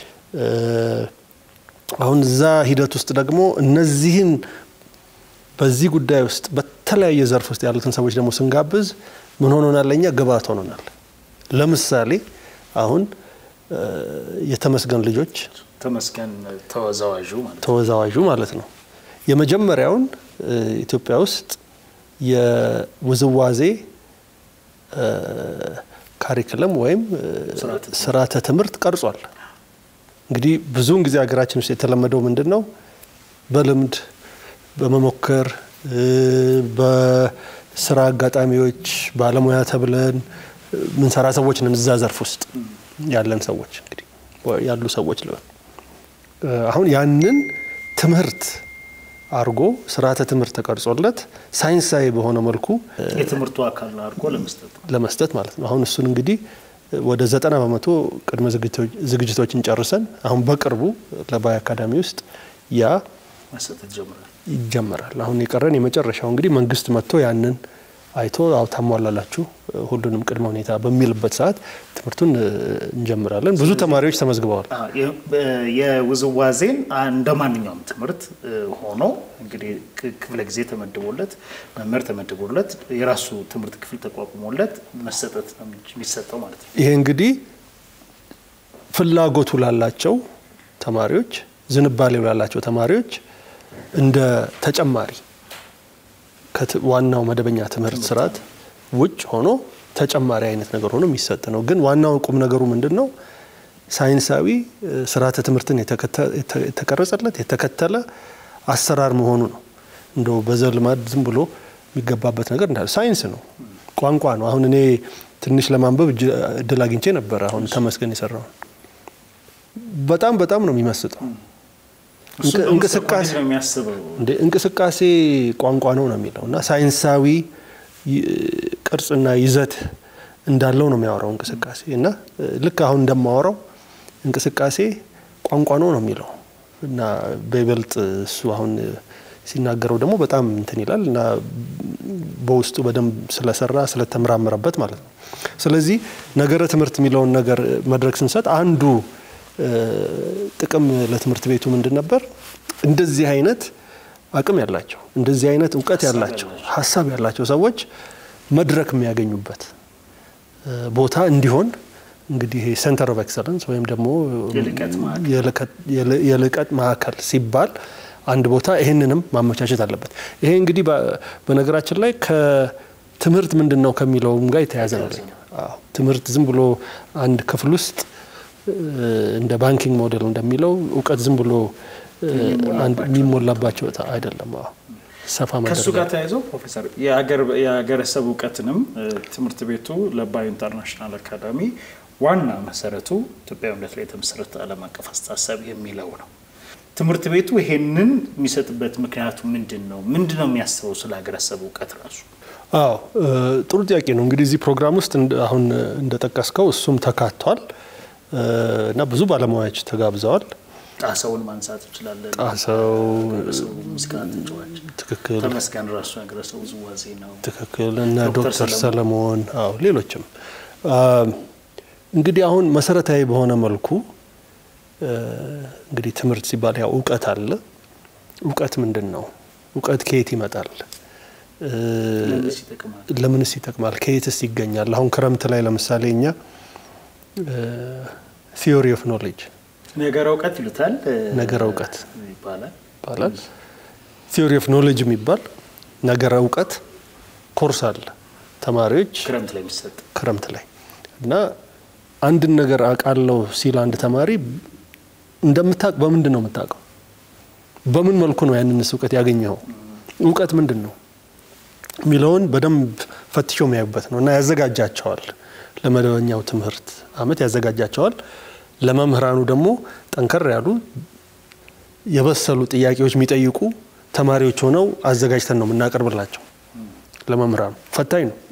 አሁን ዛ ሂደት ውስጥ ደግሞ እነዚህን በዚህ ጉዳይ ውስጥ በተለያየ ዘርፍ ውስጥ ያሉትን ሰዎች ደግሞ ስንጋብዝ ምን ሆኖናል ለኛ ግብአት ሆኖናል ለምሳሌ አሁን የተመስገን ልጆች ተመስገን ተወዛዋዡ ማለት ተወዛዋዡ ማለት ነው የመጀመሪያውን ኢትዮጵያ ውስጥ የውዝዋዜ ካሪኩለም ወይም ስርዓተ ትምህርት ቀርጿል እንግዲህ ብዙውን ጊዜ ሀገራችን ውስጥ የተለመደው ምንድነው በልምድ በመሞከር በስራ አጋጣሚዎች ባለሙያ ተብለን ምን ሰራ ሰዎች ነን እዛ ዘርፍ ውስጥ ያለን ሰዎች እንግዲህ ያሉ ሰዎች ለምን አሁን ያንን ትምህርት አርጎ ስርዓተ ትምህርት ተቀርጾለት ሳይንሳዊ በሆነ መልኩ የትምህርቱ አካል አርጎ ለመስጠት ለመስጠት ማለት ነው አሁን እሱን እንግዲህ ወደ ዘጠና በመቶ ቅድመ ዝግጅቶችን ጨርሰን አሁን በቅርቡ ለባይ አካዳሚ ውስጥ ያ መስጠት ጀምሯል ይጀምራል አሁን የቀረን የመጨረሻው እንግዲህ መንግስት መጥቶ ያንን አይቶ አውታሟላላችሁ ሁሉንም ቅድመ ሁኔታ በሚልበት ሰዓት ትምህርቱን እንጀምራለን ብዙ ተማሪዎች ተመዝግበዋል የውዝዋዜን እንደማንኛውም ትምህርት ሆኖ እንግዲህ ክፍለ ጊዜ ተመድቦለት መምህር ተመድቦለት የራሱ ትምህርት ክፍል ተቋቁሞለት መሰጠት ነው የሚሰጠው ማለት ነው ይሄ እንግዲህ ፍላጎቱ ላላቸው ተማሪዎች ዝንባሌው ላላቸው ተማሪዎች እንደ ተጨማሪ ከዋናው መደበኛ ትምህርት ስርዓት ውጭ ሆኖ ተጨማሪ አይነት ነገር ሆኖ የሚሰጥ ነው ግን ዋናው ቁም ነገሩ ምንድነው ሳይንሳዊ ስርዓተ ትምህርትን የተቀረጸለት የተከተለ አሰራር መሆኑ ነው እንደው በዘልማድ ዝም ብሎ የሚገባበት ነገር እንዳለ ሳይንስ ነው ቋንቋ ነው አሁን እኔ ትንሽ ለማንበብ እድል አግኝቼ ነበር አሁን ተመስገን ይሰራው በጣም በጣም ነው የሚመስጠው እንቅስቃሴ ነው የሚያስበው እንደ እንቅስቃሴ ቋንቋ ነው ነው የሚለውና ሳይንሳዊ ቅርጽና ይዘት እንዳለው ነው የሚያወራው እንቅስቃሴ እና ልክ አሁን እንደማወራው እንቅስቃሴ ቋንቋ ነው ነው የሚለው እና በይበልጥ እሱ አሁን ሲናገረው ደግሞ በጣም እንትን ይላል እና በውስጡ በደንብ ስለሰራ ስለተመራመረበት ማለት ነው። ስለዚህ ነገረ ትምህርት የሚለውን ነገር መድረክ ስንሰጥ አንዱ ጥቅም ለትምህርት ቤቱ ምንድን ነበር? እንደዚህ አይነት አቅም ያላቸው እንደዚህ አይነት እውቀት ያላቸው ሐሳብ ያላቸው ሰዎች መድረክ የሚያገኙበት ቦታ እንዲሆን እንግዲህ ሴንተር ኦፍ ኤክሰለንስ ወይም ደግሞ የልቀት ማዕከል ሲባል አንድ ቦታ ይሄንንም ማመቻቸት አለበት። ይሄ እንግዲህ በነገራችን ላይ ከትምህርት ምንድነው ከሚለውም ጋር የተያያዘ ነው። አዎ ትምህርት ዝም ብሎ አንድ ክፍል ውስጥ እንደ ባንኪንግ ሞዴል እንደሚለው እውቀት ዝም ብሎ አንድ የሚሞላባቸው አይደለም። አዎ ሰፋ ማለት ከሱ ጋር ተያይዞ ፕሮፌሰር የሀገር የሀገረሰብ እውቀትንም ትምህርት ቤቱ ለባዩ ኢንተርናሽናል አካዳሚ ዋና መሰረቱ ኢትዮጵያዊነት ላይ የተመሰረተ ዓለም አቀፍ አስተሳሰብ የሚለው ነው። ትምህርት ቤቱ ይሄንን የሚሰጥበት ምክንያቱ ምንድነው? ምንድነው የሚያስበው ስለ ሀገረሰብ እውቀት ራሱ? አዎ ጥሩ ጥያቄ ነው። እንግዲህ እዚህ ፕሮግራም ውስጥ አሁን እንደተጠቀስከው እሱም ተካቷል እና ብዙ ባለሙያዎች ተጋብዘዋል። ጣሰውን ማንሳት ይችላል። ጣሰው ሙስካት ተጫዋች ትክክል ተመስገን ራሱ ሀገረሰብ ዝዋዜ ነው። ትክክል እና ዶክተር ሰለሞን አዎ ሌሎችም እንግዲህ አሁን መሰረታዊ በሆነ መልኩ እንግዲህ ትምህርት ሲባል ያው እውቀት አለ። እውቀት ምንድነው? እውቀት ከየት ይመጣል? ለምንስ ይጠቅማል? ከየትስ ይገኛል? አሁን ክረምት ላይ ለምሳሌ እኛ ቲዮሪ ኦፍ ኖሌጅ ነገር እውቀት ይሉታል ነገር እውቀት ይባላል ይባላል ቲዮሪ ኦፍ ኖሌጅ የሚባል ነገር እውቀት ኮርስ አለ ተማሪዎች ክረምት ላይ የሚሰጥ ክረምት ላይ እና አንድ ነገር አቃለው ሲል አንድ ተማሪ እንደምታቅ በምንድን ነው የምታቀው? በምን መልኩ ነው ያንን እውቀት ያገኘው? እውቀት ምንድነው ሚለውን በደንብ ፈትሾ የሚያዩበት ነውና ያዘጋጃቸዋል። ለመደበኛው ትምህርት አመት ያዘጋጃቸዋል። ለመምህራኑ ደግሞ ጠንከር ያሉ የበሰሉ ጥያቄዎች የሚጠይቁ ተማሪዎች ሆነው አዘጋጅተን ነው የምናቀርብላቸው። ለመምህራኑ ፈታኝ ነው።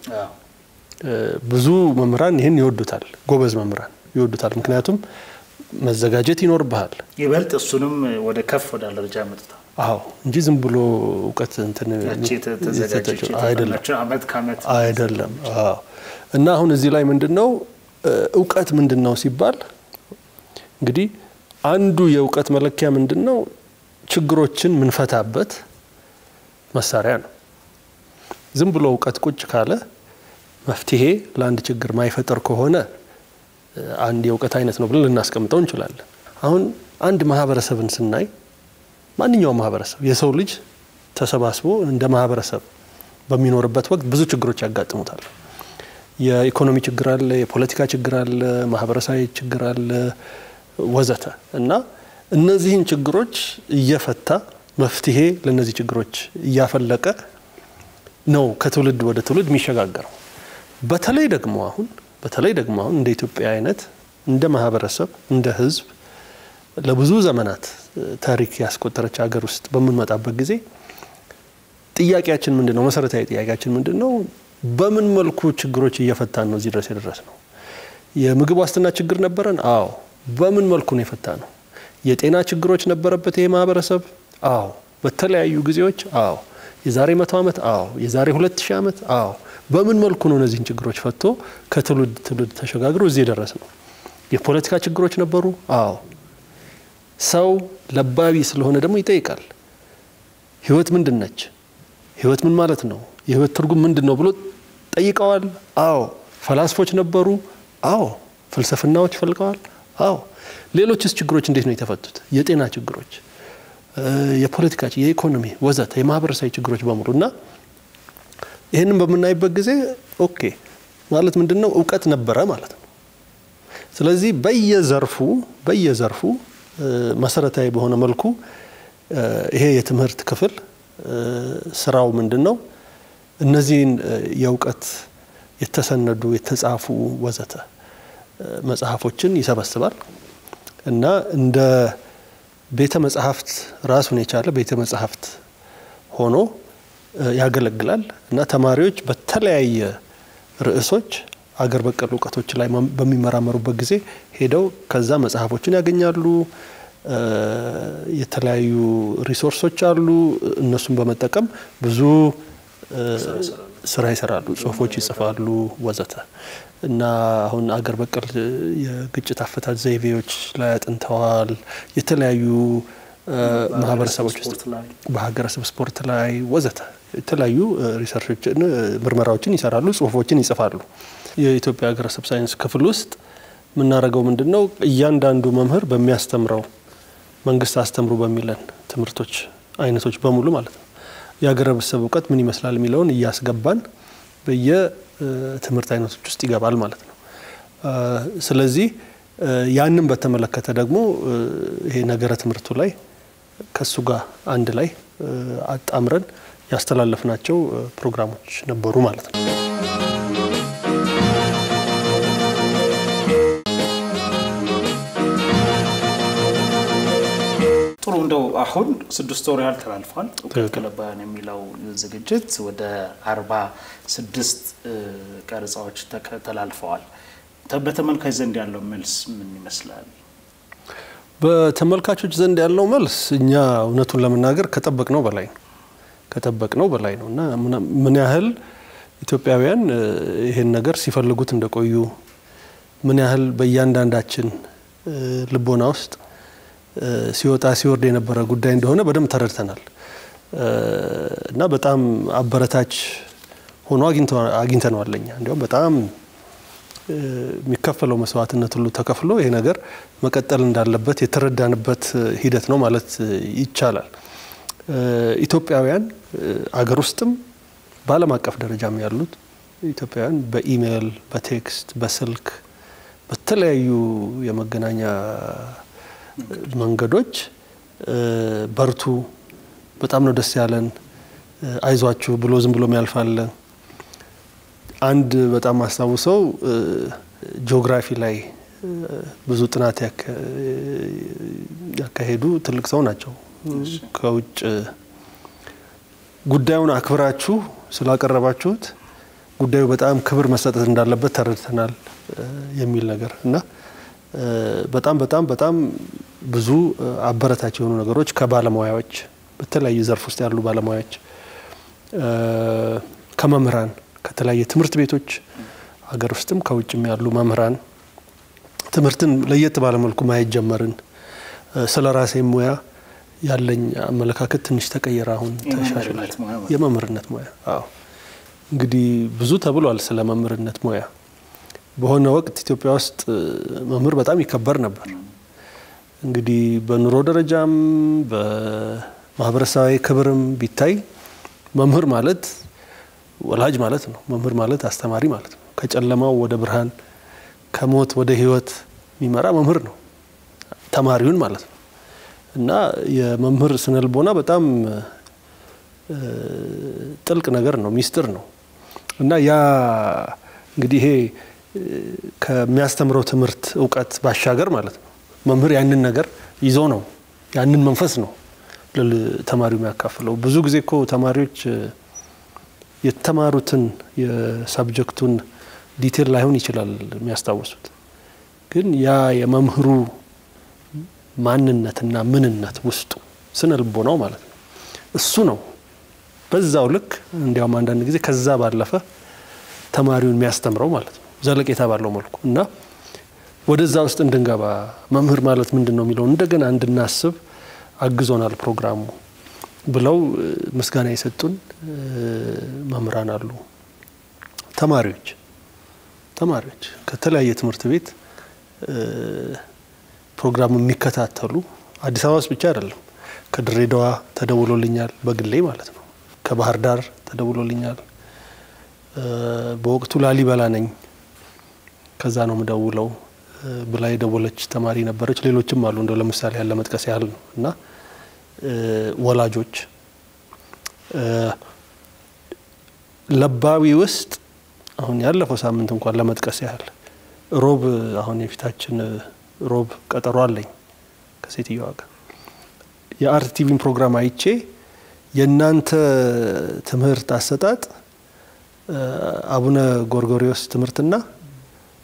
ብዙ መምህራን ይሄን ይወዱታል። ጎበዝ መምህራን ይወዱታል። ምክንያቱም መዘጋጀት ይኖርብሃል። ይበልጥ እሱንም ወደ ከፍ ወደ ደረጃ መጥታ አዎ እንጂ ዝም ብሎ እውቀት እንትን ተዘጋጀች አይደለም አመት ካመት አይደለም። አዎ እና አሁን እዚህ ላይ ምንድነው እውቀት ምንድነው ሲባል እንግዲህ አንዱ የእውቀት መለኪያ ምንድነው? ችግሮችን ምንፈታበት መሳሪያ ነው። ዝም ብሎ እውቀት ቁጭ ካለ መፍትሄ ለአንድ ችግር ማይፈጠር ከሆነ አንድ የእውቀት አይነት ነው ብለን ልናስቀምጠው እንችላለን። አሁን አንድ ማህበረሰብን ስናይ ማንኛውም ማህበረሰብ የሰው ልጅ ተሰባስቦ እንደ ማህበረሰብ በሚኖርበት ወቅት ብዙ ችግሮች ያጋጥሙታል። የኢኮኖሚ ችግር አለ፣ የፖለቲካ ችግር አለ፣ ማህበረሰባዊ ችግር አለ ወዘተ እና እነዚህን ችግሮች እየፈታ መፍትሄ ለነዚህ ችግሮች እያፈለቀ ነው ከትውልድ ወደ ትውልድ የሚሸጋገረው። በተለይ ደግሞ አሁን በተለይ ደግሞ አሁን እንደ ኢትዮጵያ አይነት እንደ ማህበረሰብ እንደ ህዝብ ለብዙ ዘመናት ታሪክ ያስቆጠረች ሀገር ውስጥ በመንመጣበት ጊዜ ጥያቄያችን ምንድነው? መሰረታዊ ጥያቄያችን ምንድነው? በምን መልኩ ችግሮች እየፈታን ነው እዚህ ድረስ የደረስነው? የምግብ ዋስትና ችግር ነበረን? አዎ። በምን መልኩ ነው የፈታነው? የጤና ችግሮች ነበረበት ይሄ ማህበረሰብ? አዎ። በተለያዩ ጊዜዎች? አዎ። የዛሬ መቶ ዓመት? አዎ። የዛሬ ሁለት ሺህ ዓመት? አዎ። በምን መልኩ ነው እነዚህን ችግሮች ፈቶ ከትውልድ ትውልድ ተሸጋግሮ እዚህ የደረስነው? የፖለቲካ ችግሮች ነበሩ? አዎ። ሰው ለባቢ ስለሆነ ደግሞ ይጠይቃል። ህይወት ምንድነች? ህይወት ምን ማለት ነው? የህይወት ትርጉም ምንድነው ብሎ ጠይቀዋል? አዎ። ፈላስፎች ነበሩ? አዎ። ፍልስፍናዎች ፈልቀዋል? አዎ። ሌሎችስ ችግሮች እንዴት ነው የተፈቱት? የጤና ችግሮች፣ የፖለቲካ፣ የኢኮኖሚ ወዘተ የማህበረሰብ ችግሮች በሙሉና ይሄንን በመናይበት ጊዜ ኦኬ ማለት ምንድነው? እውቀት ነበረ ማለት ነው። ስለዚህ በየዘርፉ በየዘርፉ መሰረታዊ በሆነ መልኩ ይሄ የትምህርት ክፍል ስራው ምንድነው? እነዚህን የእውቀት የተሰነዱ የተጻፉ ወዘተ መጽሐፎችን ይሰበስባል እና እንደ ቤተ መጻሕፍት ራሱን የቻለ ቤተ መጻሕፍት ሆኖ ያገለግላል እና ተማሪዎች በተለያየ ርዕሶች አገር በቀል እውቀቶች ላይ በሚመራመሩበት ጊዜ ሄደው ከዛ መጽሐፎችን ያገኛሉ የተለያዩ ሪሶርሶች አሉ እነሱን በመጠቀም ብዙ ስራ ይሰራሉ ጽሁፎች ይጽፋሉ ወዘተ እና አሁን አገር በቀል የግጭት አፈታት ዘይቤዎች ላይ አጥንተዋል የተለያዩ ማህበረሰቦች ውስጥ በሀገረሰብ ስፖርት ላይ ወዘተ የተለያዩ ሪሰርቾችን ምርመራዎችን ይሰራሉ ጽሁፎችን ይጽፋሉ የኢትዮጵያ ሀገረሰብ ሳይንስ ክፍል ውስጥ ምናረጋው ምንድነው እያንዳንዱ መምህር በሚያስተምረው መንግስት አስተምሩ በሚለን ትምህርቶች አይነቶች በሙሉ ማለት ነው የሀገረሰብ እውቀት ምን ይመስላል የሚለውን ያስገባን በየትምህርት አይነቶች ውስጥ ይገባል ማለት ነው ስለዚህ ያንን በተመለከተ ደግሞ ይሄ ነገረ ትምህርቱ ላይ ከሱ ጋር አንድ ላይ አጣምረን ያስተላለፍናቸው ፕሮግራሞች ነበሩ ማለት ነው ጥሩ እንደው አሁን ስድስት ወር ያህል ተላልፏል እውቀት ከለባዊያን የሚለው ዝግጅት ወደ አርባ ስድስት ቀረጻዎች ተላልፈዋል በተመልካች ዘንድ ያለው መልስ ምን ይመስላል በተመልካቾች ዘንድ ያለው መልስ እኛ እውነቱን ለመናገር ከጠበቅነው በላይ ነው ከጠበቅነው በላይ ነውና ምን ያህል ኢትዮጵያውያን ይሄን ነገር ሲፈልጉት እንደቆዩ ምን ያህል በእያንዳንዳችን ልቦና ውስጥ ሲወጣ ሲወርድ የነበረ ጉዳይ እንደሆነ በደም ተረድተናል እና በጣም አበረታች ሆኖ አግኝተናልኛ እንዴም በጣም የሚከፈለው መስዋዕትነት ሁሉ ተከፍሎ ይሄ ነገር መቀጠል እንዳለበት የተረዳንበት ሂደት ነው ማለት ይቻላል ኢትዮጵያውያን አገር ውስጥም በዓለም አቀፍ ደረጃም ያሉት ኢትዮጵያውያን በኢሜል በቴክስት በስልክ በተለያዩ የመገናኛ መንገዶች በርቱ በጣም ነው ደስ ያለን አይዟችሁ ብሎ ዝም ብሎ የሚያልፋል አንድ በጣም አስተዋውሰው ጂኦግራፊ ላይ ብዙ ጥናት ያካሄዱ ትልቅ ሰው ናቸው ከውጭ ጉዳዩን አክብራችሁ ስላቀረባችሁት ጉዳዩ በጣም ክብር መሰጠት እንዳለበት ተረድተናል የሚል ነገር እና በጣም በጣም በጣም ብዙ አበረታች የሆኑ ነገሮች ከባለሙያዎች በተለያየ ዘርፍ ውስጥ ያሉ ባለሙያዎች ከመምህራን ከተለያየ ትምህርት ቤቶች ሀገር ውስጥም ከውጭም ያሉ መምህራን ትምህርትን ለየት ባለ መልኩ ማየት ጀመርን ስለራሴ ሙያ ያለኝ አመለካከት ትንሽ ተቀየረ አሁን ተሻሽሏል የመምህርነት ሙያ አዎ እንግዲህ ብዙ ተብሏል ስለ መምህርነት ሙያ በሆነ ወቅት ኢትዮጵያ ውስጥ መምህር በጣም ይከበር ነበር እንግዲህ በኑሮ ደረጃም በማህበረሰባዊ ክብርም ቢታይ መምህር ማለት ወላጅ ማለት ነው መምህር ማለት አስተማሪ ማለት ነው ከጨለማው ወደ ብርሃን ከሞት ወደ ህይወት የሚመራ መምህር ነው ተማሪውን ማለት ነው እና የመምህር ስነልቦና በጣም ጥልቅ ነገር ነው ሚስጥር ነው እና ያ እንግዲህ ይሄ ከሚያስተምረው ትምህርት እውቀት ባሻገር ማለት ነው መምህር ያንን ነገር ይዞ ነው ያንን መንፈስ ነው ለተማሪው የሚያካፍለው ብዙ ጊዜ እኮ ተማሪዎች የተማሩትን የሳብጀክቱን ዲቴል ላይሆን ይችላል የሚያስታውሱት ግን ያ የመምህሩ ማንነትና ምንነት ውስጡ ስነልቦናው ማለት ነው እሱ ነው በዛው ልክ እንዲያውም አንዳንድ ጊዜ ከዛ ባለፈ ተማሪውን የሚያስተምረው ማለት ነው ዘለቄታ ባለው መልኩ እና ወደዛ ውስጥ እንድንገባ መምህር ማለት ምንድነው የሚለው እንደገና እንድናስብ አግዞናል ፕሮግራሙ ብለው መስጋና የሰጡን መምህራን አሉ ተማሪዎች ተማሪዎች ከተለያየ ትምህርት ቤት ፕሮግራሙ የሚከታተሉ አዲስ አበባ ውስጥ ብቻ አይደለም ከድሬዳዋ ተደውሎልኛል በግሌ ማለት ነው ከባህር ዳር ተደውሎልኛል በወቅቱ ላሊበላ ነኝ ከዛ ነው መደውለው ብላይ ደወለች ተማሪ ነበረች ሌሎችም አሉ እንደው ለምሳሌ ያለ መጥቀስ ያህል ነው እና ወላጆች ለባዊ ውስጥ አሁን ያለፈው ሳምንት እንኳን ለመጥቀስ ያህል ሮብ አሁን የፊታችን ሮብ ቀጠሮ አለኝ ከሴትየዋ ጋር የአርት ቲቪን ፕሮግራም አይቼ የናንተ ትምህርት አሰጣጥ አቡነ ጎርጎሪዮስ ትምህርትና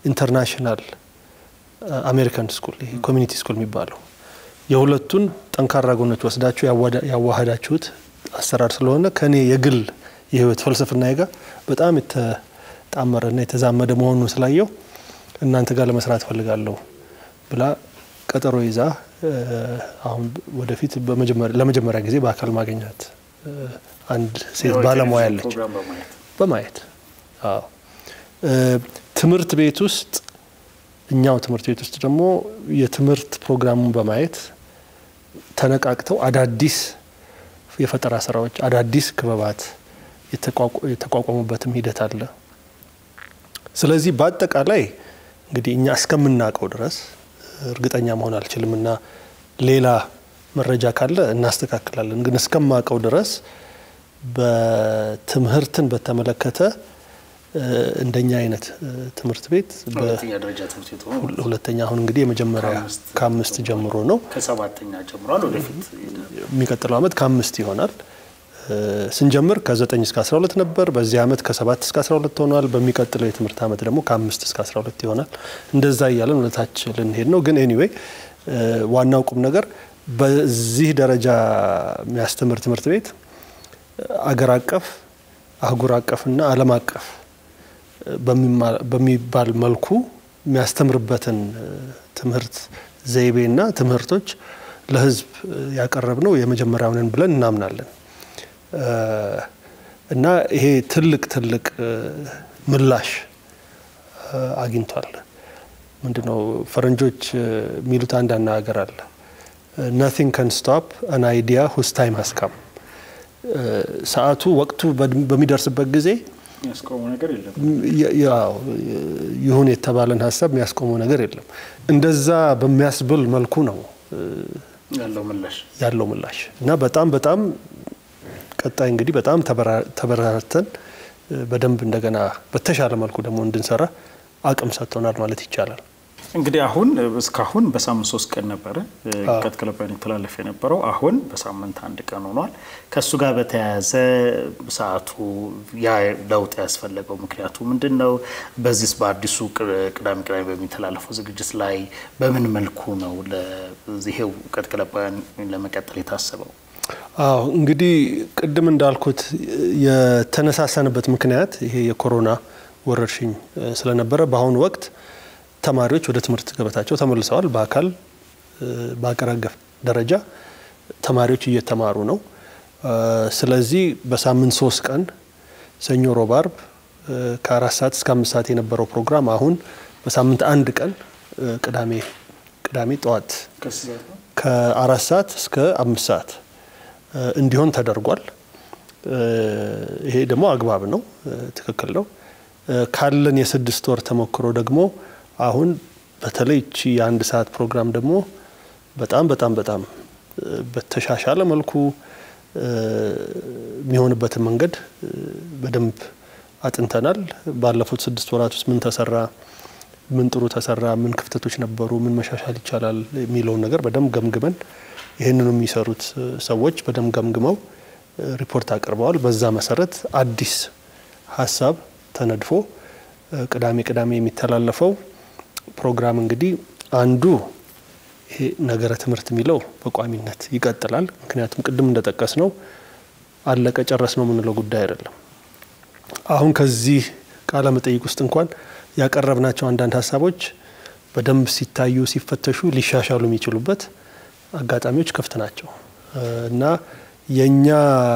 ኢንተርናሽናል አሜሪካን ስኩል ኮሚኒቲ ስኩል የሚባለው የሁለቱን ጠንካራ ጎኖች ወስዳችሁ ያዋሃዳችሁት አሰራር ስለሆነ ከኔ የግል የህይወት ፍልስፍናዬ ጋር በጣም የተጣመረና የተዛመደ መሆኑን ስላየው እናንተ ጋር ለመስራት ፈልጋለሁ ብላ ቀጠሮ ይዛ አሁን ወደፊት በመጀመሪያ ለመጀመሪያ ጊዜ በአካል ማግኘት አንድ ሴት ባለሙያ ያለች በማየት አዎ ትምህርት ቤት ውስጥ እኛው ትምህርት ቤት ውስጥ ደግሞ የትምህርት ፕሮግራሙን በማየት ተነቃቅተው አዳዲስ የፈጠራ ስራዎች አዳዲስ ክበባት የተቋቋሙበትም ሂደት አለ። ስለዚህ በአጠቃላይ እንግዲህ እኛ እስከምናውቀው ድረስ እርግጠኛ መሆን አልችልምና ሌላ መረጃ ካለ እናስተካክላለን። ግን እስከማውቀው ድረስ በትምህርትን በተመለከተ እንደኛ አይነት ትምህርት ቤት በሁለተኛ ደረጃ ትምህርት ቤት ነው ሁለተኛ አሁን እንግዲህ የመጀመሪያ ከአምስት ጀምሮ ነው ከሰባተኛ ጀምሯል ወደፊት የሚቀጥለው አመት ከአምስት ይሆናል ስንጀምር ከዘጠኝ እስከ አስራ ሁለት ነበር በዚህ አመት ከሰባት እስከ አስራ ሁለት ሆኗል በሚቀጥለው የትምህርት አመት ደግሞ ከአምስት እስከ አስራ ሁለት ይሆናል እንደዛ ይያለን ወለታች ልንሄድ ነው ግን ኤኒዌይ ዋናው ቁም ነገር በዚህ ደረጃ የሚያስተምር ትምህርት ቤት አገር አቀፍ አህጉር አቀፍና ዓለም አቀፍ በሚባል መልኩ የሚያስተምርበትን ትምህርት ዘይቤና ትምህርቶች ለህዝብ ያቀርብነው የመጀመሪያው ነን ብለን እናምናለን እና ይሄ ትልቅ ትልቅ ምላሽ አግኝቷል ምንድነው ፈረንጆች ሚሉት አንድ አናገር አለ nothing can stop an idea whose time has come ሰዓቱ ወቅቱ በሚደርስበት ጊዜ ያስቆመው ነገር የለም ያው ይሁን የተባለን ሐሳብ የሚያስቆመው ነገር የለም እንደዛ በሚያስብል መልኩ ነው ያለው ምላሽ ያለው ምላሽ እና በጣም በጣም ቀጣይ እንግዲህ በጣም ተበራርተን በደንብ እንደገና በተሻለ መልኩ ደግሞ እንድንሰራ አቅም ሰጥቶናል ማለት ይቻላል እንግዲህ አሁን እስካሁን በሳምንት ሶስት ቀን ነበር እውቀት ከለባዊያን ተላልፈ የነበረው አሁን በሳምንት አንድ ቀን ሆኗል ከሱ ጋር በተያያዘ ሰዓቱ ያ ለውጥ ያስፈልገው ምክንያቱ ምንድነው በዚህስ በአዲሱ ቅዳሜ ቅዳሜ በሚተላለፈው ዝግጅት ላይ በምን መልኩ ነው ለዚህው እውቀት ከለባዊያን ለመቀጠል የታሰበው አዎ እንግዲህ ቅድም እንዳልኩት የተነሳሳንበት ምክንያት ይሄ የኮሮና ወረርሽኝ ስለነበረ በአሁን ወቅት ተማሪዎች ወደ ትምህርት ገበታቸው ተመልሰዋል በአካል በአቀራገፍ ደረጃ ተማሪዎች እየተማሩ ነው ስለዚህ በሳምንት ሶስት ቀን ሰኞ ሮብ አርብ ከአራት ሰዓት እስከ አምስት ሰዓት የነበረው ፕሮግራም አሁን በሳምንት አንድ ቀን ቅዳሜ ቅዳሜ ጠዋት ከአራት ሰዓት እስከ አምስት ሰዓት እንዲሆን ተደርጓል ይሄ ደግሞ አግባብ ነው ትክክል ነው ካለን የስድስት ወር ተሞክሮ ደግሞ አሁን በተለይ እቺ የአንድ ሰዓት ፕሮግራም ደግሞ በጣም በጣም በጣም በተሻሻለ መልኩ የሚሆንበት መንገድ በደንብ አጥንተናል ባለፉት ስድስት ወራት ውስጥ ምን ተሰራ ምን ጥሩ ተሰራ ምን ክፍተቶች ነበሩ ምን መሻሻል ይቻላል የሚለው ነገር በደንብ ገምግመን ይሄንኑ የሚሰሩት ሰዎች በደንብ ገምግመው ሪፖርት አቀርበዋል በዛ መሰረት አዲስ ሐሳብ ተነድፎ ቅዳሜ ቅዳሜ የሚተላለፈው ፕሮግራም እንግዲህ አንዱ ይሄ ነገረ ትምህርት የሚለው በቋሚነት ይቀጥላል ምክንያቱም ቅድም እንደተጠቀስነው አለቀ ጨረስነው ምንለው ጉዳይ አይደለም አሁን ከዚህ ቃለ መጠይቅ ውስጥ እንኳን ያቀረብናቸው አንዳንድ ሐሳቦች በደንብ ሲታዩ ሲፈተሹ ሊሻሻሉ የሚችሉበት አጋጣሚዎች ክፍት ናቸው እና የኛ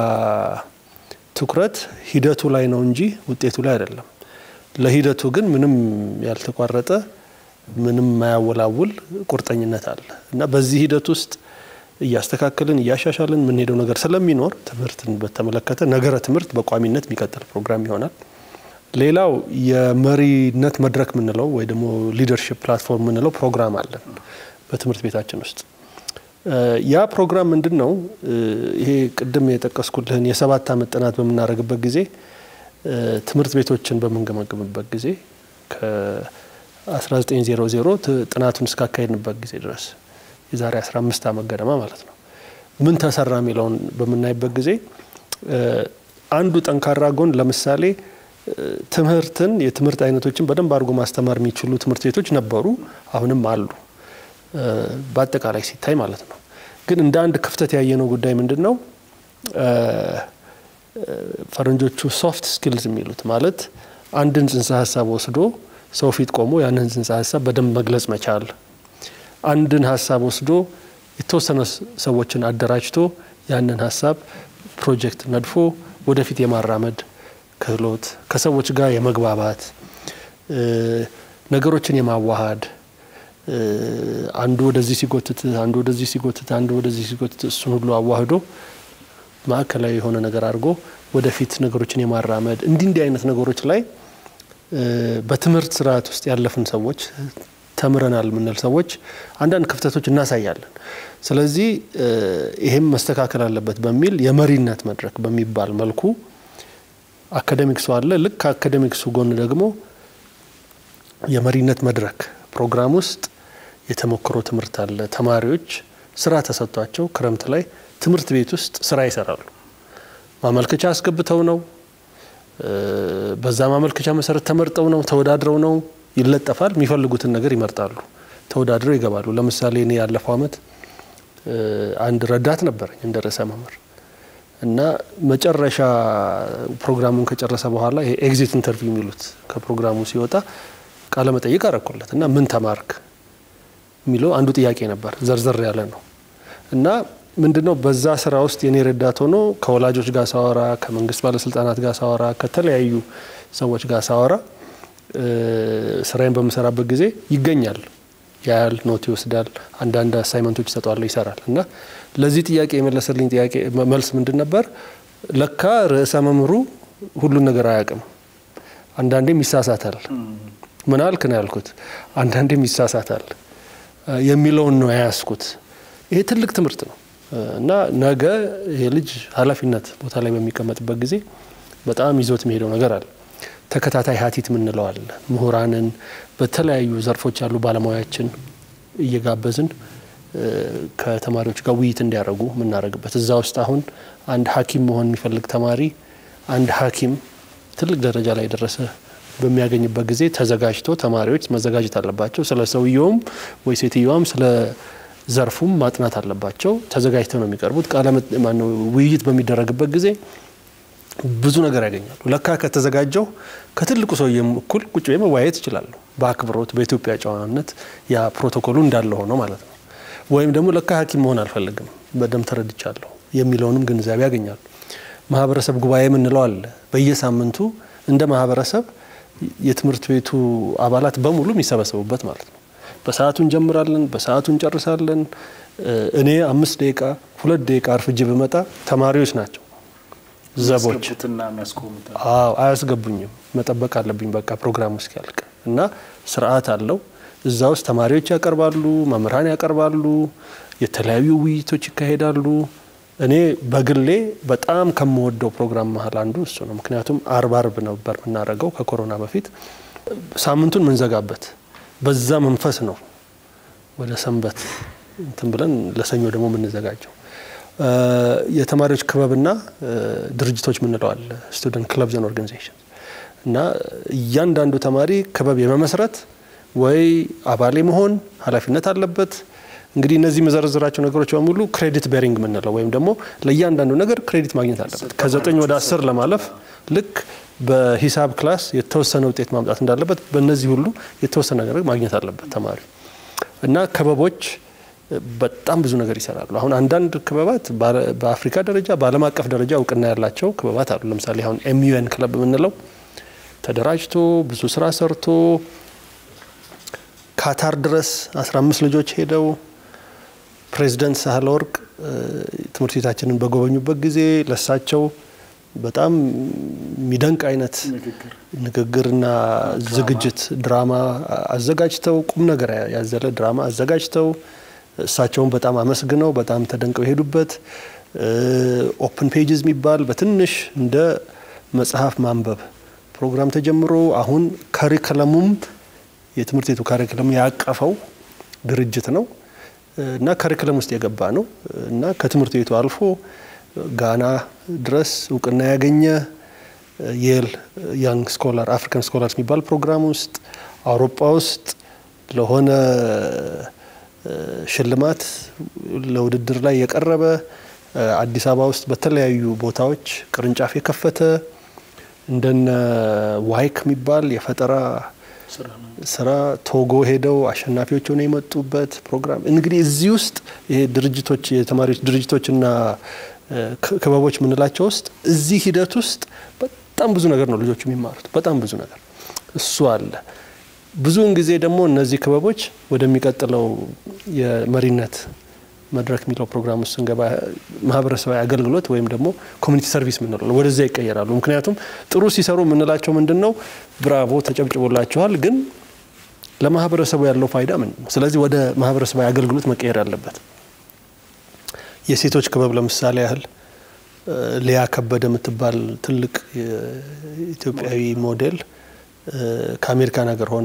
ትኩረት ሂደቱ ላይ ነው እንጂ ውጤቱ ላይ አይደለም ለሂደቱ ግን ምንም ያልተቋረጠ ምንም ማያወላውል ቁርጠኝነት አለ እና በዚህ ሂደት ውስጥ እያስተካከልን እያሻሻልን ምን ሄደው ነገር ስለሚኖር ትምህርትን በተመለከተ ነገረ ትምህርት በቋሚነት የሚቀጥል ፕሮግራም ይሆናል ሌላው የመሪነት መድረክ ምንለው ወይ ደግሞ ሊደርሺፕ ፕላትፎርም ምንለው ፕሮግራም አለ በትምህርት ቤታችን ውስጥ ያ ፕሮግራም ምንድነው ይሄ ቅድም የጠቀስኩልህን የሰባት አመት ጥናት በመናረግበት ጊዜ ትምህርት ቤቶችን በመንገመገምበት ጊዜ ከ1900 ጥናቱን እስካካሄድንበት ጊዜ ድረስ የዛሬ አስራ አምስት አመት ገደማ ማለት ነው ምን ተሰራ የሚለውን በመናይበት ጊዜ አንዱ ጠንካራ ጎን ለምሳሌ ትምህርትን የትምህርት አይነቶችን በደንብ አድርጎ ማስተማር የሚችሉ ትምህርት ቤቶች ነበሩ አሁንም አሉ በአጠቃላይ ሲታይ ማለት ነው ግን እንደ አንድ ክፍተት ያየነው ጉዳይ ምንድነው ፈረንጆቹ ሶፍት ስኪልስ የሚሉት ማለት አንድን ጽንሰ ሐሳብ ወስዶ ሰው ፊት ቆሞ ያንን ጽንሰ ሐሳብ በደንብ መግለጽ መቻል አንድን ሐሳብ ወስዶ የተወሰነ ሰዎችን አደራጅቶ ያንን ሐሳብ ፕሮጀክት ነድፎ ወደፊት የማራመድ ክህሎት ከሰዎች ጋር የመግባባት ነገሮችን የማዋሃድ አንዱ ወደዚህ ሲጎትት አንዱ ወደዚህ ሲጎትት አንዱ ወደዚህ ሲጎትት እሱን ሁሉ አዋህዶ ማዕከላዊ የሆነ ነገር አድርጎ ወደፊት ነገሮችን የማራመድ እንዲህ እንዲህ አይነት ነገሮች ላይ በትምህርት ስርዓት ውስጥ ያለፍን ሰዎች ተምረናል ምንል ሰዎች አንዳንድ ክፍተቶች እናሳያለን ስለዚህ ይሄም መስተካከል አለበት በሚል የመሪነት መድረክ በሚባል መልኩ አካዳሚክሱ አለ ልክ አካዳሚክሱ ጎን ደግሞ የመሪነት መድረክ ፕሮግራም ውስጥ የተሞክሮ ትምህርት አለ ተማሪዎች ስራ ተሰጥቷቸው ክረምት ላይ ትምህርት ቤት ውስጥ ስራ ይሰራሉ ማመልከቻ አስገብተው ነው በዛ ማመልከቻ መሰረት ተመርጠው ነው ተወዳድረው ነው ይለጠፋል የሚፈልጉትን ነገር ይመርጣሉ ተወዳድረው ይገባሉ ለምሳሌ እኔ ያለፈው አመት አንድ ረዳት ነበርኝ እንደ ርዕሰ መምህር እና መጨረሻ ፕሮግራሙን ከጨረሰ በኋላ ይሄ ኤግዚት ኢንተርቪው የሚሉት ከፕሮግራሙ ሲወጣ ቃለ መጠይቅ አረኩለት እና ምን ተማርክ የሚለው አንዱ ጥያቄ ነበር ዘርዘር ያለ ነው እና ምንድነው በዛ ስራ ውስጥ የኔ ረዳት ሆኖ ከወላጆች ጋር ሳወራ ከመንግስት ባለስልጣናት ጋር ሳወራ ከተለያዩ ሰዎች ጋር ሳወራ ስራዬን በመሰራበት ጊዜ ይገኛል ያል ኖት ይወስዳል አንዳንድ አሳይመንቶች ተጣጣለ ይሰራል እና ለዚህ ጥያቄ የመለሰልኝ ጥያቄ መልስ ምንድን ነበር ለካ ርዕሰ መምህሩ ሁሉን ነገር አያውቅም አንዳንዴም ይሳሳታል ምን አልክ ነው ያልኩት አንዳንዴም ይሳሳታል የሚለውን ነው ያስኩት ይሄ ትልቅ ትምህርት ነው እና ነገ ይሄ ልጅ ኃላፊነት ቦታ ላይ በሚቀመጥበት ጊዜ በጣም ይዞት የሚሄደው ነገር አለ ተከታታይ ሀቲት ምንለው አለ ምሁራንን በተለያዩ ዘርፎች ያሉ ባለሙያዎችን እየጋበዝን ከተማሪዎች ጋር ውይይት እንዲያደርጉ ምናረግበት እዛ ውስጥ አሁን አንድ ሐኪም መሆን የሚፈልግ ተማሪ አንድ ሐኪም ትልቅ ደረጃ ላይ ደረሰ በሚያገኝበት ጊዜ ተዘጋጅቶ ተማሪዎች መዘጋጀት አለባቸው ስለ ሰውየውም ወይ ሴትየዋም ስለ ዘርፉም ማጥናት አለባቸው ተዘጋጅተው ነው የሚቀርቡት ቃለ ማነው ውይይት በሚደረግበት ጊዜ ብዙ ነገር ያገኛሉ ለካ ከተዘጋጀው ከትልቁ ሰውየም እኩል ቁጭ ብዬ መዋየት ይችላል በአክብሮት በኢትዮጵያ ጨዋነት ያ ፕሮቶኮሉ እንዳለ ሆኖ ማለት ነው ወይም ደግሞ ለካ ሐኪም መሆን አልፈልግም በደም ተረድቻለሁ የሚለውንም ግንዛቤ ያገኛሉ ማህበረሰብ ጉባኤ ምንለው አለ በየሳምንቱ እንደ ማህበረሰብ የትምህርት ቤቱ አባላት በሙሉ የሚሰበሰቡበት ማለት ነው በሰዓቱ እንጀምራለን በሰዓቱ እንጨርሳለን እኔ አምስት ደቂቃ ሁለት ደቂቃ አርፍጄ በመጣ ተማሪዎች ናቸው ዘቦች አዎ አያስገቡኝም መጠበቅ አለብኝ በቃ ፕሮግራሙ እስኪያልቅ እና ስርዓት አለው እዛ ውስጥ ተማሪዎች ያቀርባሉ መምህራን ያቀርባሉ የተለያዩ ውይይቶች ይካሄዳሉ እኔ በግሌ በጣም ከመወደው ፕሮግራም መሃል አንዱ እሱ ነው ምክንያቱም አርብ አርብ ነበር ምናረጋው ከኮሮና በፊት ሳምንቱን ምንዘጋበት በዛ መንፈስ ነው ወደ ሰንበት እንትን ብለን ለሰኞ ደግሞ ምንዘጋጀው የተማሪዎች ክበብና ድርጅቶች ምንለው አለ ስቱደንት ክለብስ ኤንድ ኦርጋናይዜሽንስ እና እያንዳንዱ ተማሪ ክበብ የመመስረት ወይ አባሌ መሆን ኃላፊነት አለበት እንግዲህ እነዚህ መዘርዝራቸው ነገሮች በሙሉ ክሬዲት ቤሪንግ ምንለው ወይም ደግሞ ለእያንዳንዱ ነገር ክሬዲት ማግኘት አለበት ከዘጠኝ ወደ አስር ለማለፍ ልክ በሂሳብ ክላስ የተወሰነ ውጤት ማምጣት እንዳለበት በእነዚህ ሁሉ የተወሰነ ነገር ማግኘት አለበት ተማሪ እና ክበቦች በጣም ብዙ ነገር ይሰራሉ አሁን አንዳንድ ክበባት በአፍሪካ ደረጃ በዓለም አቀፍ ደረጃ እውቅና ያላቸው ክበባት አሉ ለምሳሌ አሁን ኤም ዩ ኤን ክለብ ምንለው ተደራጅቶ ብዙ ስራ ሰርቶ ካታር ድረስ አስራ አምስት ልጆች ሄደው ፕሬዝዳንት ሳህለወርቅ ትምህርት ቤታችንን በጎበኙበት ጊዜ ለሳቸው በጣም ሚደንቅ አይነት ንግግርና ዝግጅት ድራማ አዘጋጅተው ቁም ነገር ያዘለ ድራማ አዘጋጅተው እሳቸውን በጣም አመስግነው በጣም ተደንቀው ሄዱበት ኦፕን ፔጅስ የሚባል በትንሽ እንደ መጽሐፍ ማንበብ ፕሮግራም ተጀምሮ አሁን ካሪኩለሙም የትምህርት ቤቱ ካሪኩለም ያቀፈው ድርጅት ነው እና ካሪኩለም ውስጥ የገባ ነው እና ከትምህርት ቤቱ አልፎ ጋና ድረስ እውቅና ያገኘ የል ያንግ ስኮላር አፍሪካን ስኮላርስ የሚባል ፕሮግራም ውስጥ አውሮፓ ውስጥ ለሆነ ሽልማት ለውድድር ላይ የቀረበ አዲስ አበባ ውስጥ በተለያዩ ቦታዎች ቅርንጫፍ የከፈተ እንደነ ዋይክ የሚባል የፈጠራ ስራ ቶጎ ሄደው አሸናፊዎች ሆነው የመጡበት ፕሮግራም እንግዲህ እዚህ ውስጥ ይሄ ድርጅቶች የተማሪዎች ድርጅቶችና ክበቦች ምንላቸው ውስጥ እዚህ ሂደት ውስጥ በጣም ብዙ ነገር ነው ልጆቹ የሚማሩት በጣም ብዙ ነገር እሱ አለ ብዙውን ጊዜ ደግሞ እነዚህ ክበቦች ወደሚቀጥለው የመሪነት መድረክ የሚለው ፕሮግራም ውስጥ እንገባ ማህበረሰባዊ አገልግሎት ወይም ደግሞ ኮሚኒቲ ሰርቪስ ምንለው ወደዛ ይቀየራሉ ምክንያቱም ጥሩ ሲሰሩ ምንላቸው ምንድነው ብራቮ ተጨብጭቦላቸዋል ግን ለማህበረሰቡ ያለው ፋይዳ ምን ስለዚህ ወደ ማህበረሰባዊ አገልግሎት መቀየር አለበት የሴቶች ክበብ ለምሳሌ ያህል ሊያ ከበደ የምትባል ትልቅ ኢትዮጵያዊ ሞዴል ከአሜሪካን ሀገር ሆና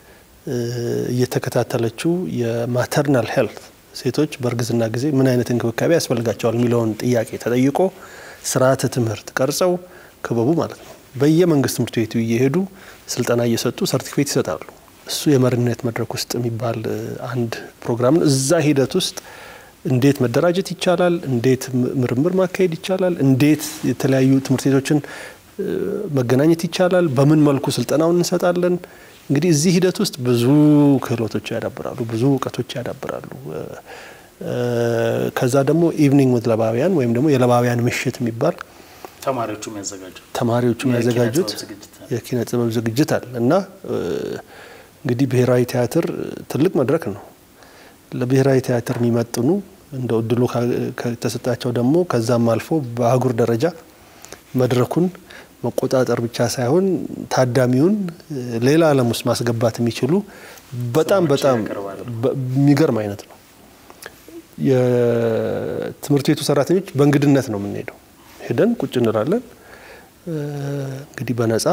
እየተከታተለችው የማተርናል ሄልት ሴቶች በርግዝና ጊዜ ምን አይነት እንክብካቤ ያስፈልጋቸዋል የሚለውን ጥያቄ ተጠይቆ ስርዓተ ትምህርት ቀርጸው ክበቡ ማለት ነው በየመንግስት ትምህርት ቤቱ እየሄዱ ስልጠና እየሰጡ ሰርቲፊኬት ይሰጣሉ እሱ የመሪነት መድረክ ውስጥ የሚባል አንድ ፕሮግራም ነው እዛ ሂደት ውስጥ እንዴት መደራጀት ይቻላል እንዴት ምርምር ማካሄድ ይቻላል እንዴት የተለያዩ ትምህርት ቤቶችን መገናኘት ይቻላል በምን መልኩ ስልጠናውን እንሰጣለን እንግዲህ እዚህ ሂደት ውስጥ ብዙ ክህሎቶች ያዳብራሉ ብዙ እውቀቶች ያዳብራሉ ከዛ ደግሞ ኢቭኒንግ with ለባዊያን ወይም ደግሞ የለባዊያን ምሽት የሚባል ተማሪዎቹ የሚያዘጋጁት ተማሪዎቹ የሚያዘጋጁት የኪነ ጥበብ ዝግጅት አለ እና እንግዲህ ብሔራዊ ቲያትር ትልቅ መድረክ ነው ለብሔራዊ ቲያትር የሚመጥኑ እንደው ድሉ ከተሰጣቸው ደግሞ ከዛም አልፎ በአህጉር ደረጃ መድረኩን መቆጣጠር ብቻ ሳይሆን ታዳሚውን ሌላ ዓለም ውስጥ ማስገባት የሚችሉ በጣም በጣም የሚገርም አይነት ነው የትምህርት ቤቱ ሰራተኞች በእንግድነት ነው የምንሄደው ሄደን ቁጭ እንላለን እንግዲህ በነፃ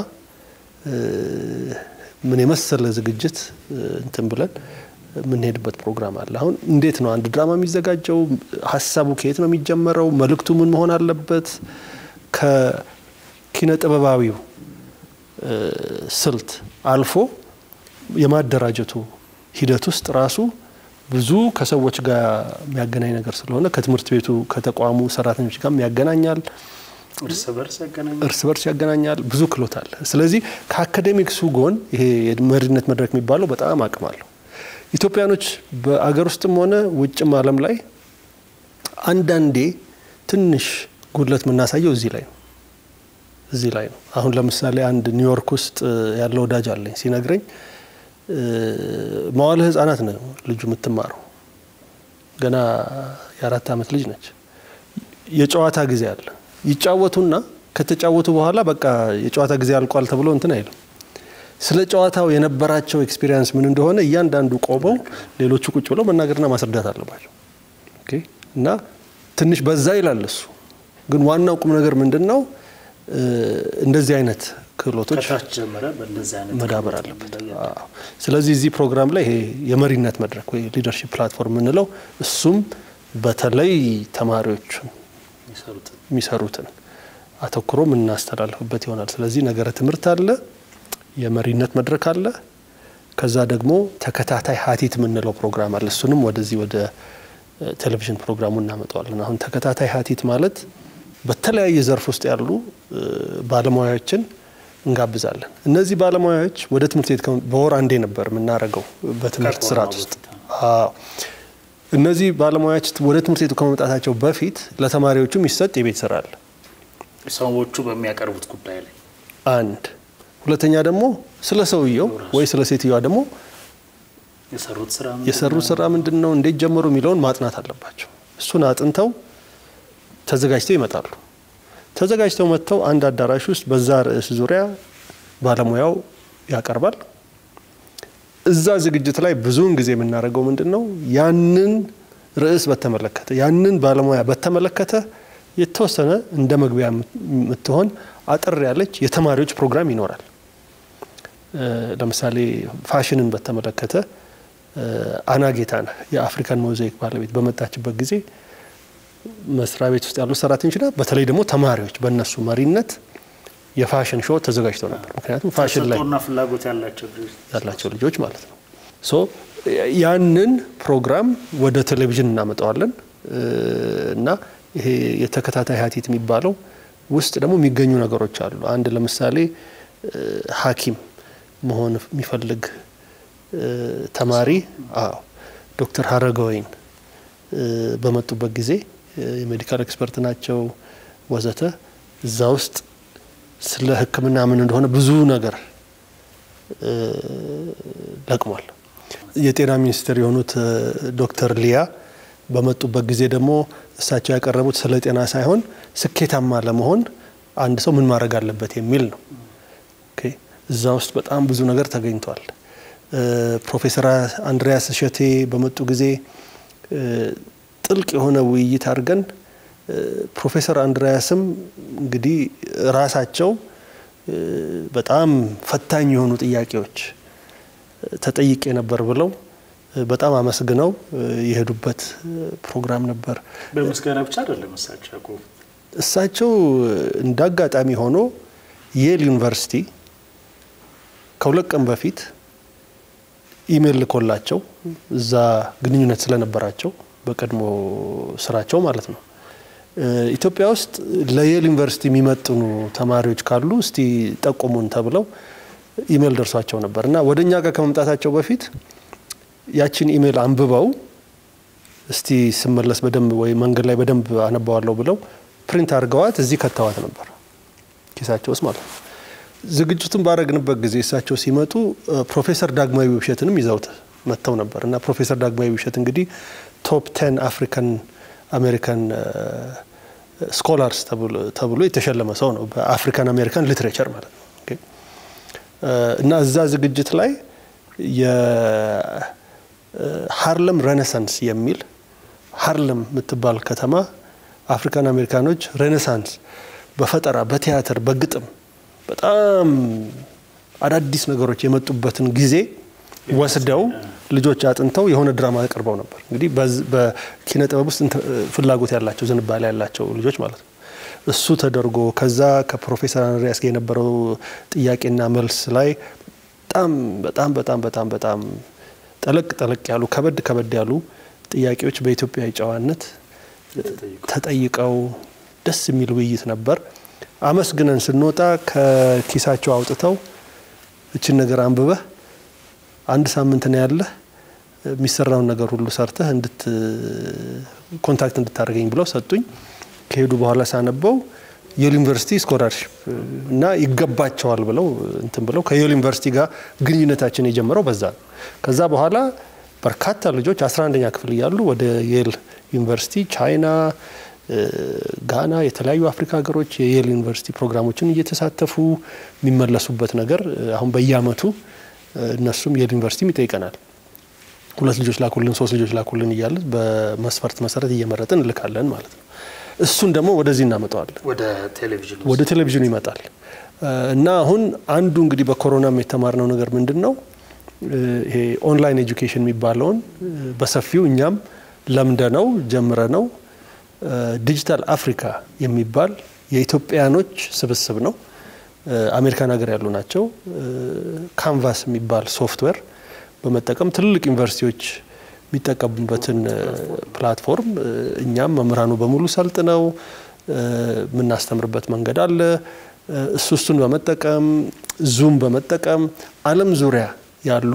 ምን የመሰለ ዝግጅት እንትን ብለን ምን ሄድበት ፕሮግራም አለ አሁን እንዴት ነው አንድ ድራማ የሚዘጋጀው ሐሳቡ ከየት ነው የሚጀመረው መልእክቱ ምን መሆን አለበት ከኪነ ጥበባዊው ስልት አልፎ የማደራጀቱ ሂደት ውስጥ ራሱ ብዙ ከሰዎች ጋር የሚያገናኝ ነገር ስለሆነ ከትምህርት ቤቱ ከተቋሙ ሰራተኞች ጋር የሚያገናኛል እርስ በርስ ያገናኛል እርስ በርስ ያገናኛል ብዙ ክሎት አለ ስለዚህ ከአካዴሚክሱ ጎን ይሄ የመሪነት መድረክ የሚባለው በጣም አቅም አለው ኢትዮጵያኖች በአገር ውስጥም ሆነ ውጭም ዓለም ላይ አንዳንዴ ትንሽ ጉድለት ምናሳየው እዚህ ላይ ነው እዚህ ላይ ነው አሁን ለምሳሌ አንድ ኒውዮርክ ውስጥ ያለው ወዳጅ አለኝ ሲነግረኝ መዋለ ህፃናት ነው ልጁ የምትማረው ገና የአራት አመት ልጅ ነች የጨዋታ ጊዜ አለ ይጫወቱና ከተጫወቱ በኋላ በቃ የጨዋታ ጊዜ አልቋል ተብሎ እንትን አይልም ስለ ጨዋታው የነበራቸው ኤክስፒሪየንስ ምን እንደሆነ እያንዳንዱ ቆመው ሌሎቹ ቁጭ ብለው መናገርና ማስረዳት አለባቸው ኦኬ እና ትንሽ በዛ ይላል እሱ ግን ዋናው ቁም ነገር ምንድነው እንደዚህ አይነት ክህሎቶች ከታጀመረ በእንደዚህ አይነት መዳበር አለበት ስለዚህ እዚህ ፕሮግራም ላይ ይሄ የመሪነት መድረክ ወይ ሊደርሺፕ ፕላትፎርም እንለው እሱም በተለይ ተማሪዎች የሚሰሩትን አተኩሮ ምን እናስተላልፍበት ይሆናል ስለዚህ ነገረ ትምህርት አለ የመሪነት መድረክ አለ ከዛ ደግሞ ተከታታይ ሀቲት ምንለው ፕሮግራም አለ እሱንም ወደዚህ ወደ ቴሌቪዥን ፕሮግራሙ እናመጣዋለን አሁን ተከታታይ ሀቲት ማለት በተለያየ ዘርፍ ውስጥ ያሉ ባለሙያዎችን እንጋብዛለን እነዚህ ባለሙያዎች ወደ ትምህርት ቤት በወር አንዴ ነበር የምናረጋው በትምህርት ስርዓት ውስጥ አዎ እነዚህ ባለሙያዎች ወደ ትምህርት ቤቱ ከመምጣታቸው በፊት ለተማሪዎቹም ይሰጥ የቤት ስራ አለ ሰዎቹ በሚያቀርቡት ጉዳይ ላይ አንድ ሁለተኛ ደግሞ ስለ ሰውየው ወይ ስለ ሴትየዋ ደግሞ የሰሩት ስራ የሰሩት ስራ ምንድነው እንዴት ጀመሩ የሚለውን ማጥናት አለባቸው እሱን አጥንተው ተዘጋጅተው ይመጣሉ ተዘጋጅተው መጥተው አንድ አዳራሽ ውስጥ በዛ ርዕስ ዙሪያ ባለሙያው ያቀርባል እዛ ዝግጅት ላይ ብዙውን ጊዜ የምናደርገው ምንድነው ያንን ርዕስ በተመለከተ ያንን ባለሙያ በተመለከተ የተወሰነ እንደ መግቢያ የምትሆን አጥር ያለች የተማሪዎች ፕሮግራም ይኖራል ለምሳሌ ፋሽንን በተመለከተ አናጌታን የአፍሪካን ሞዛይክ ባለቤት በመጣችበት ጊዜ መስሪያ ቤት ውስጥ ያሉ ሰራተኞችና በተለይ ደግሞ ተማሪዎች በእነሱ መሪነት የፋሽን ሾው ተዘጋጅቶ ነበር ምክንያቱም ፋሽን ላይ ተሰጥቶና ፍላጎት ያላቸው ልጆች ያላቸው ልጆች ማለት ነው ሶ ያንን ፕሮግራም ወደ ቴሌቪዥን እናመጣዋለን እና ይሄ የተከታታይ ሀቲት የሚባለው ውስጥ ደግሞ የሚገኙ ነገሮች አሉ አንድ ለምሳሌ ሐኪም መሆን የሚፈልግ ተማሪ አዎ ዶክተር ሀረጋዊን በመጡበት ጊዜ የሜዲካል ኤክስፐርት ናቸው ወዘተ እዛ ውስጥ ስለ ህክምና ምን እንደሆነ ብዙ ነገር ለቅሟል የጤና ሚኒስትር የሆኑት ዶክተር ሊያ በመጡበት ጊዜ ደግሞ እሳቸው ያቀረቡት ስለ ጤና ሳይሆን ስኬታማ ለመሆን አንድ ሰው ምን ማድረግ አለበት የሚል ነው ኦኬ እዛ ውስጥ በጣም ብዙ ነገር ተገኝቷል ፕሮፌሰር አንድሪያስ ሸቴ በመጡ ጊዜ ጥልቅ የሆነ ውይይት አድርገን ፕሮፌሰር አንድሪያስም እንግዲህ ራሳቸው በጣም ፈታኝ የሆኑ ጥያቄዎች ተጠይቄ ነበር ብለው በጣም አመስግነው የሄዱበት ፕሮግራም ነበር በመስጋና ብቻ አይደለም እሳቸው ያቆም እሳቸው እንዳጋጣሚ ሆኖ የል ዩኒቨርሲቲ ከሁለት ቀን በፊት ኢሜል ልኮላቸው እዛ ግንኙነት ስለነበራቸው በቀድሞ ስራቸው ማለት ነው ኢትዮጵያ ውስጥ ለየል ዩኒቨርሲቲ የሚመጥኑ ተማሪዎች ካሉ እስቲ ጠቆሙን ተብለው ኢሜል ደርሷቸው ነበርና ወደኛ ጋር ከመምጣታቸው በፊት ያቺን ኢሜል አንብበው እስቲ ስመለስ በደንብ ወይ መንገድ ላይ በደንብ አነባዋለሁ ብለው ፕሪንት አድርገዋት እዚህ ከተዋት ነበር ኪሳቸው ውስጥ ማለት ነው ዝግጅቱን ባረግንበት ጊዜ እሳቸው ሲመጡ ፕሮፌሰር ዳግማዊ ውብሸትንም ይዘውት መጥተው ነበር እና ፕሮፌሰር ዳግማዊ ውብሸት እንግዲህ ቶፕ ቴን አፍሪካን አሜሪካን ስኮላርስ ተብሎ የተሸለመ ሰው ነው በአፍሪካን አሜሪካን ሊትሬቸር ማለት ነው ኦኬ እና እዛ ዝግጅት ላይ የሃርለም ሬኔሳንስ የሚል ሃርለም የምትባል ከተማ አፍሪካን አሜሪካኖች ሬኔሳንስ በፈጠራ በቲያትር በግጥም በጣም አዳዲስ ነገሮች የመጡበትን ጊዜ ወስደው ልጆች አጥንተው የሆነ ድራማ አቀርበው ነበር እንግዲህ በኪነ ጥበብ ውስጥ ፍላጎት ያላቸው ዝንባሌ ያላቸው ልጆች ማለት ነው እሱ ተደርጎ ከዛ ከፕሮፌሰር አንድሪያስ ጋር የነበረው ጥያቄና መልስ ላይ በጣም በጣም በጣም በጣም በጣም ጠለቅ ጠለቅ ያሉ ከበድ ከበድ ያሉ ጥያቄዎች በኢትዮጵያ ጨዋነት ተጠይቀው ደስ የሚል ውይይት ነበር አመስግነን ስንወጣ ከኪሳቸው አውጥተው እቺን ነገር አንብበህ አንድ ሳምንት ነው ያለ የሚሰራውን ነገር ሁሉ ሰርተህ እንድት ኮንታክት እንድታደርገኝ ብለው ሰጡኝ ከሄዱ በኋላ ሳነበው የዩኒቨርሲቲ ስኮላርሺፕ እና ይገባቸዋል ብለው እንትን ብለው ከዩኒቨርሲቲ ጋር ግንኙነታችን የጀመረው በዛ ከዛ በኋላ በርካታ ልጆች አስራ አንደኛ ክፍል ያሉ ወደ የል ዩኒቨርሲቲ ቻይና ጋና የተለያዩ አፍሪካ ሀገሮች የየል ዩኒቨርሲቲ ፕሮግራሞችን እየተሳተፉ የሚመለሱበት ነገር አሁን በየአመቱ እነሱም የየል ዩኒቨርሲቲ ይጠይቀናል ሁለት ልጆች ላኩልን ሶስት ልጆች ላኩልን ይያል በመስፈርት መሰረት እየመረጥን ልካለን ማለት ነው እሱን ደግሞ ወደዚህ እናመጣዋለን ወደ ቴሌቪዥን ወደ ቴሌቪዥን ይመጣል እና አሁን አንዱ እንግዲህ በኮሮናም የተማርነው ነገር ምንድነው ይሄ ኦንላይን ኤጁኬሽን የሚባለውን በሰፊው እኛም ለምደነው ጀምረነው ዲጂታል አፍሪካ የሚባል የኢትዮጵያኖች ስብስብ ነው አሜሪካን ሀገር ያሉ ናቸው ካንቫስ የሚባል ሶፍትዌር በመጠቀም ትልልቅ ዩኒቨርሲቲዎች የሚጠቀሙበትን ፕላትፎርም እኛም መምህራኑ በሙሉ ሰልጥነው ምናስተምርበት መንገድ አለ እሱሱን በመጠቀም ዙም በመጠቀም ዓለም ዙሪያ ያሉ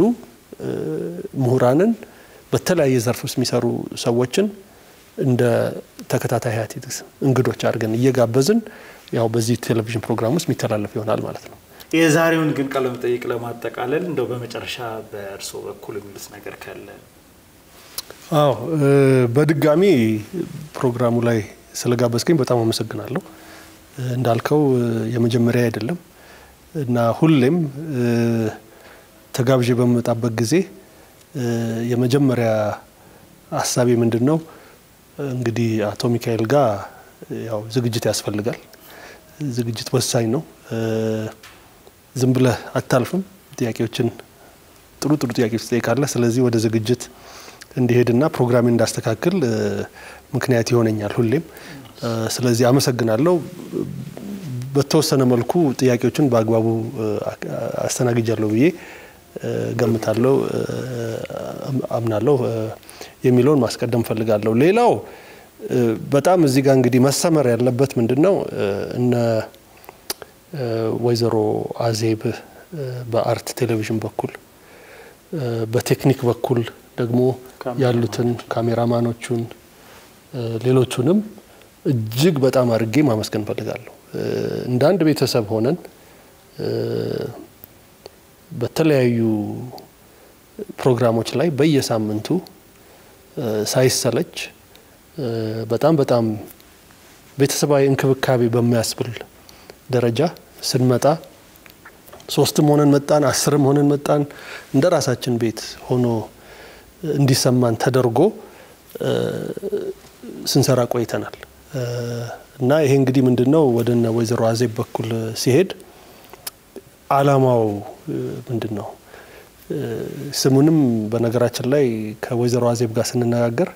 ምሁራንን በተለያየ ዘርፍ ውስጥ የሚሰሩ ሰዎችን እንደ ተከታታይ ሀቲትስ እንግዶች አድርገን እየጋበዝን ያው በዚህ ቴሌቪዥን ፕሮግራም ውስጥ የሚተላለፍ ይሆናል ማለት ነው የዛሬውን ግን ቃለ መጠይቅ ለማጠቃለል እንደው በመጨረሻ በእርሶ በኩል የሚሉት ነገር ካለ አዎ በድጋሚ ፕሮግራሙ ላይ ስለጋበዝከኝ በጣም አመሰግናለሁ እንዳልከው የመጀመሪያ አይደለም እና ሁሌም ተጋብዤ በመጣበት ጊዜ የመጀመሪያ ሐሳቤ ምንድነው እንግዲህ አቶ ሚካኤል ጋር ያው ዝግጅት ያስፈልጋል ዝግጅት ወሳኝ ነው ዝም ብለህ አታልፍም ጥያቄዎችን ጥሩ ጥሩ ጥያቄዎች ትጠይቃለህ ስለዚህ ወደ ዝግጅት እንዲሄድና ፕሮግራም እንዳስተካክል ምክንያት ይሆነኛል ሁሌም ስለዚህ አመሰግናለሁ በተወሰነ መልኩ ጥያቄዎችን በአግባቡ አስተናግጃለሁ ብዬ ገምታለሁ አምናለሁ የሚለውን ማስቀደም ፈልጋለሁ። ሌላው በጣም እዚህ ጋር እንግዲህ መሰመር ያለበት ምንድነው እነ ወይዘሮ አዜብ በአርት ቴሌቪዥን በኩል በቴክኒክ በኩል ደግሞ ያሉትን ካሜራማኖቹን ሌሎቹንም እጅግ በጣም አድርጌ ማመስገን ፈልጋለሁ። እንደ አንድ ቤተሰብ ሆነን በተለያዩ ፕሮግራሞች ላይ በየሳምንቱ ሳይሰለች በጣም በጣም ቤተሰባዊ እንክብካቤ በሚያስብል ደረጃ ስንመጣ ሶስትም ሆነን መጣን አስርም ሆነን መጣን እንደራሳችን ቤት ሆኖ እንዲሰማን ተደርጎ ስንሰራ ቆይተናል። እና ይሄ እንግዲህ ምንድነው ወደነ ወይዘሮ አዜብ በኩል ሲሄድ አላማው ምንድነው ስሙንም በነገራችን ላይ ከወይዘሮ አዜብ ጋር ስንነጋገር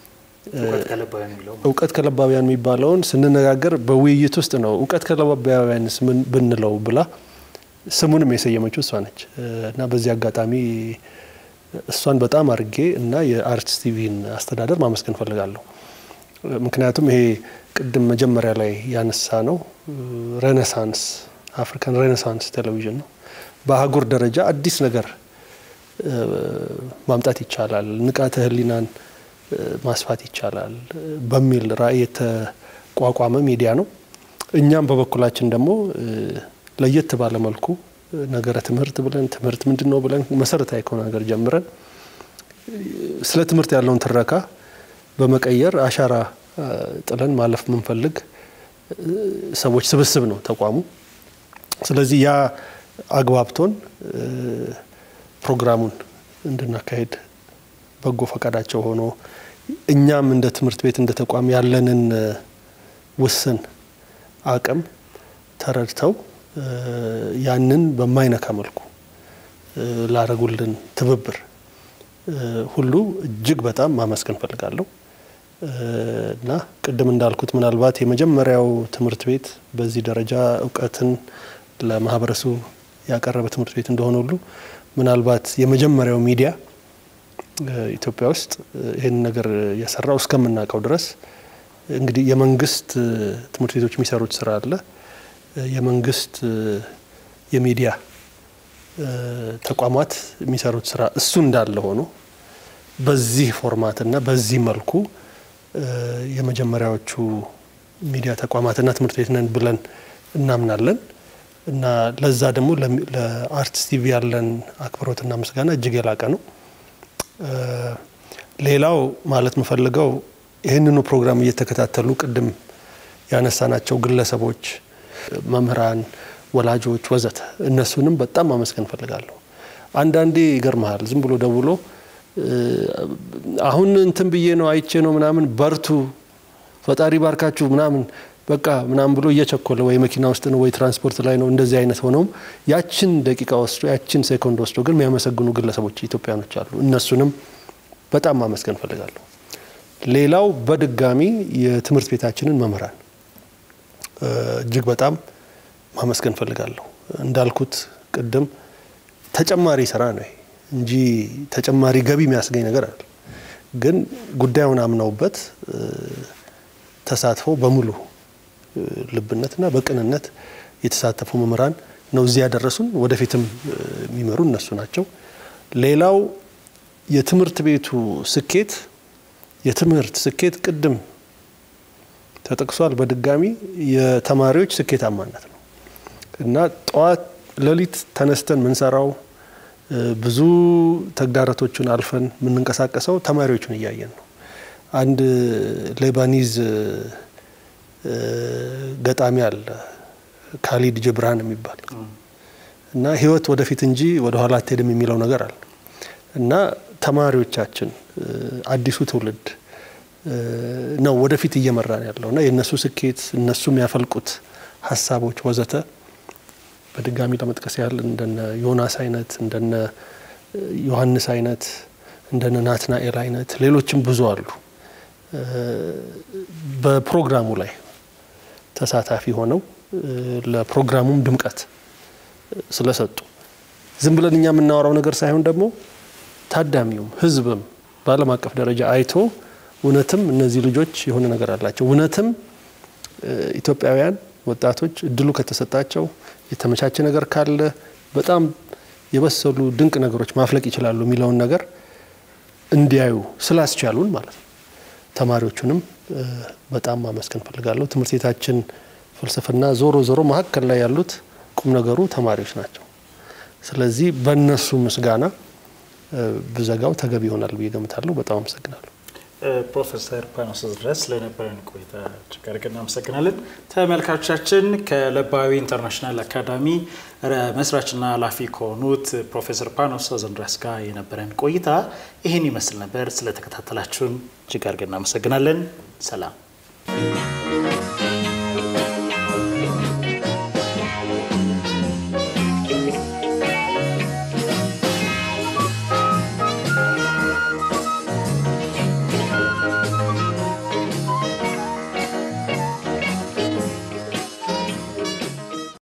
እውቀት ከለባዊያን የሚባለውን ስንነጋገር በውይይት ውስጥ ነው እውቀት ከለባዊያን ምን ብንለው ብላ ስሙንም የሰየመችው እሷ ነች። እና በዚህ አጋጣሚ እሷን በጣም አርጌ እና የአርትስ ቲቪን አስተዳደር ማመስገን ፈልጋለሁ። ምክንያቱም ይሄ ቅድም መጀመሪያ ላይ ያነሳ ነው ሬኔሳንስ አፍሪካን ሬኔሳንስ ቴሌቪዥን ነው። በአህጉር ደረጃ አዲስ ነገር ማምጣት ይቻላል፣ ንቃተ ህሊናን ማስፋት ይቻላል በሚል ራዕይ የተቋቋመ ሚዲያ ነው። እኛም በበኩላችን ደግሞ ለየት ባለ መልኩ ነገረ ትምህርት ብለን ትምህርት ምንድነው ብለን መሰረታዊ ከሆነ ነገር ጀምረን ስለ ትምህርት ያለውን ትረካ በመቀየር አሻራ ጥለን ማለፍ ምንፈልግ ሰዎች ስብስብ ነው ተቋሙ። ስለዚህ ያ አግባብቶን ፕሮግራሙን እንድናካሄድ በጎ ፈቃዳቸው ሆኖ እኛም እንደ ትምህርት ቤት እንደ ተቋም ያለንን ውስን አቅም ተረድተው ያንን በማይነካ መልኩ ላረጉልን ትብብር ሁሉ እጅግ በጣም ማመስገን ፈልጋለሁ። እና ቅድም እንዳልኩት ምናልባት የመጀመሪያው ትምህርት ቤት በዚህ ደረጃ እውቀትን ለማህበረሰቡ ያቀረበ ትምህርት ቤት እንደሆነ ሁሉ ምናልባት የመጀመሪያው ሚዲያ ኢትዮጵያ ውስጥ ይሄን ነገር ያሰራው እስከምናቀው ድረስ እንግዲህ የመንግስት ትምህርት ቤቶች የሚሰሩት ስራ አለ። የመንግስት የሚዲያ ተቋማት የሚሰሩት ስራ እሱ እንዳለ ሆኖ በዚህ ፎርማት እና በዚህ መልኩ የመጀመሪያዎቹ ሚዲያ ተቋማትና ትምህርት ቤት ነን ብለን እናምናለን። እና ለዛ ደግሞ ለአርትስ ቲቪ ያለን አክብሮትና ምስጋና እጅግ የላቀ ነው። ሌላው ማለት መፈልገው ይሄንኑ ፕሮግራም እየተከታተሉ ቅድም ያነሳናቸው ግለሰቦች፣ መምህራን፣ ወላጆች ወዘተ እነሱንም በጣም ማመስገን ፈልጋለሁ። አንዳንዴ ይገርማል ዝም ብሎ ደውሎ አሁን እንትን ብዬ ነው አይቼ ነው ምናምን በርቱ ፈጣሪ ባርካችሁ ምናምን በቃ ምናምን ብሎ እየቸኮለ ወይ መኪና ውስጥ ነው ወይ ትራንስፖርት ላይ ነው እንደዚህ አይነት ሆኖም ያችን ደቂቃ ወስዶ ያችን ሴኮንድ ወስዶ ግን የሚያመሰግኑ ግለሰቦች ኢትዮጵያኖች አሉ። እነሱንም በጣም ማመስገን ፈልጋለሁ። ሌላው በድጋሚ የትምህርት ቤታችንን መምህራን እጅግ በጣም ማመስገን ፈልጋለሁ። እንዳልኩት ቅድም ተጨማሪ ስራ ነው እንጂ ተጨማሪ ገቢ የሚያስገኝ ነገር አይደለም። ግን ጉዳዩን አምነውበት ተሳትፈው በሙሉ ልብነትና በቅንነት የተሳተፉ መምህራን ነው እዚህ ያደረሱን። ወደፊትም የሚመሩ እነሱ ናቸው። ሌላው የትምህርት ቤቱ ስኬት የትምህርት ስኬት ቅድም ተጠቅሷል። በድጋሚ የተማሪዎች ስኬታማነት ነው እና ጧት ለሊት ተነስተን ምንሰራው ብዙ ተግዳሮቶችን አልፈን ምንንቀሳቀሰው ተማሪዎችን እያየን ነው። አንድ ሌባኒዝ ገጣሚ አለ ካሊድ ጀብራን የሚባል እና ህይወት ወደፊት እንጂ ወደ ኋላ አትሄድም የሚለው ነገር አለ እና ተማሪዎቻችን አዲሱ ትውልድ ነው ወደፊት እየመራን ያለውና የነሱ ስኬት እነሱ የሚያፈልቁት ሐሳቦች ወዘተ በድጋሚ ለመጥቀስ ያህል እንደነ ዮናስ አይነት እንደነ ዮሐንስ አይነት እንደነ ናትናኤል አይነት ሌሎችም ብዙ አሉ በፕሮግራሙ ላይ ተሳታፊ ሆነው ለፕሮግራሙም ድምቀት ስለሰጡ ዝም ብለን እኛ የምናወራው ነገር ሳይሆን ደግሞ ታዳሚውም ህዝብም በዓለም አቀፍ ደረጃ አይቶ እውነትም እነዚህ ልጆች የሆነ ነገር አላቸው እውነትም ኢትዮጵያውያን ወጣቶች እድሉ ከተሰጣቸው የተመቻቸ ነገር ካለ በጣም የበሰሉ ድንቅ ነገሮች ማፍለቅ ይችላሉ የሚለውን ነገር እንዲያዩ ስላስቻሉን ማለት ነው ተማሪዎቹንም በጣም ማመስገን ፈልጋለሁ ትምህርት ቤታችን ፍልስፍና ዞሮ ዞሮ መሀከል ላይ ያሉት ቁም ነገሩ ተማሪዎች ናቸው ስለዚህ በእነሱ ምስጋና ብዘጋው ተገቢ ይሆናል ብዬ ገምታለሁ በጣም አመሰግናለሁ ፕሮፌሰር ፓኖስ ድረስ ለነበረን ቆይታ ጭቃርቅና አመሰግናለን ተመልካቾቻችን ከለባዊ ኢንተርናሽናል አካዳሚ መስራችና ኃላፊ ከሆኑት ፕሮፌሰር ፓኖስ ድረስ ጋር የነበረን ቆይታ ይሄን ይመስል ነበር ስለተከታተላችሁን ጭቃርቅና አመሰግናለን ሰላም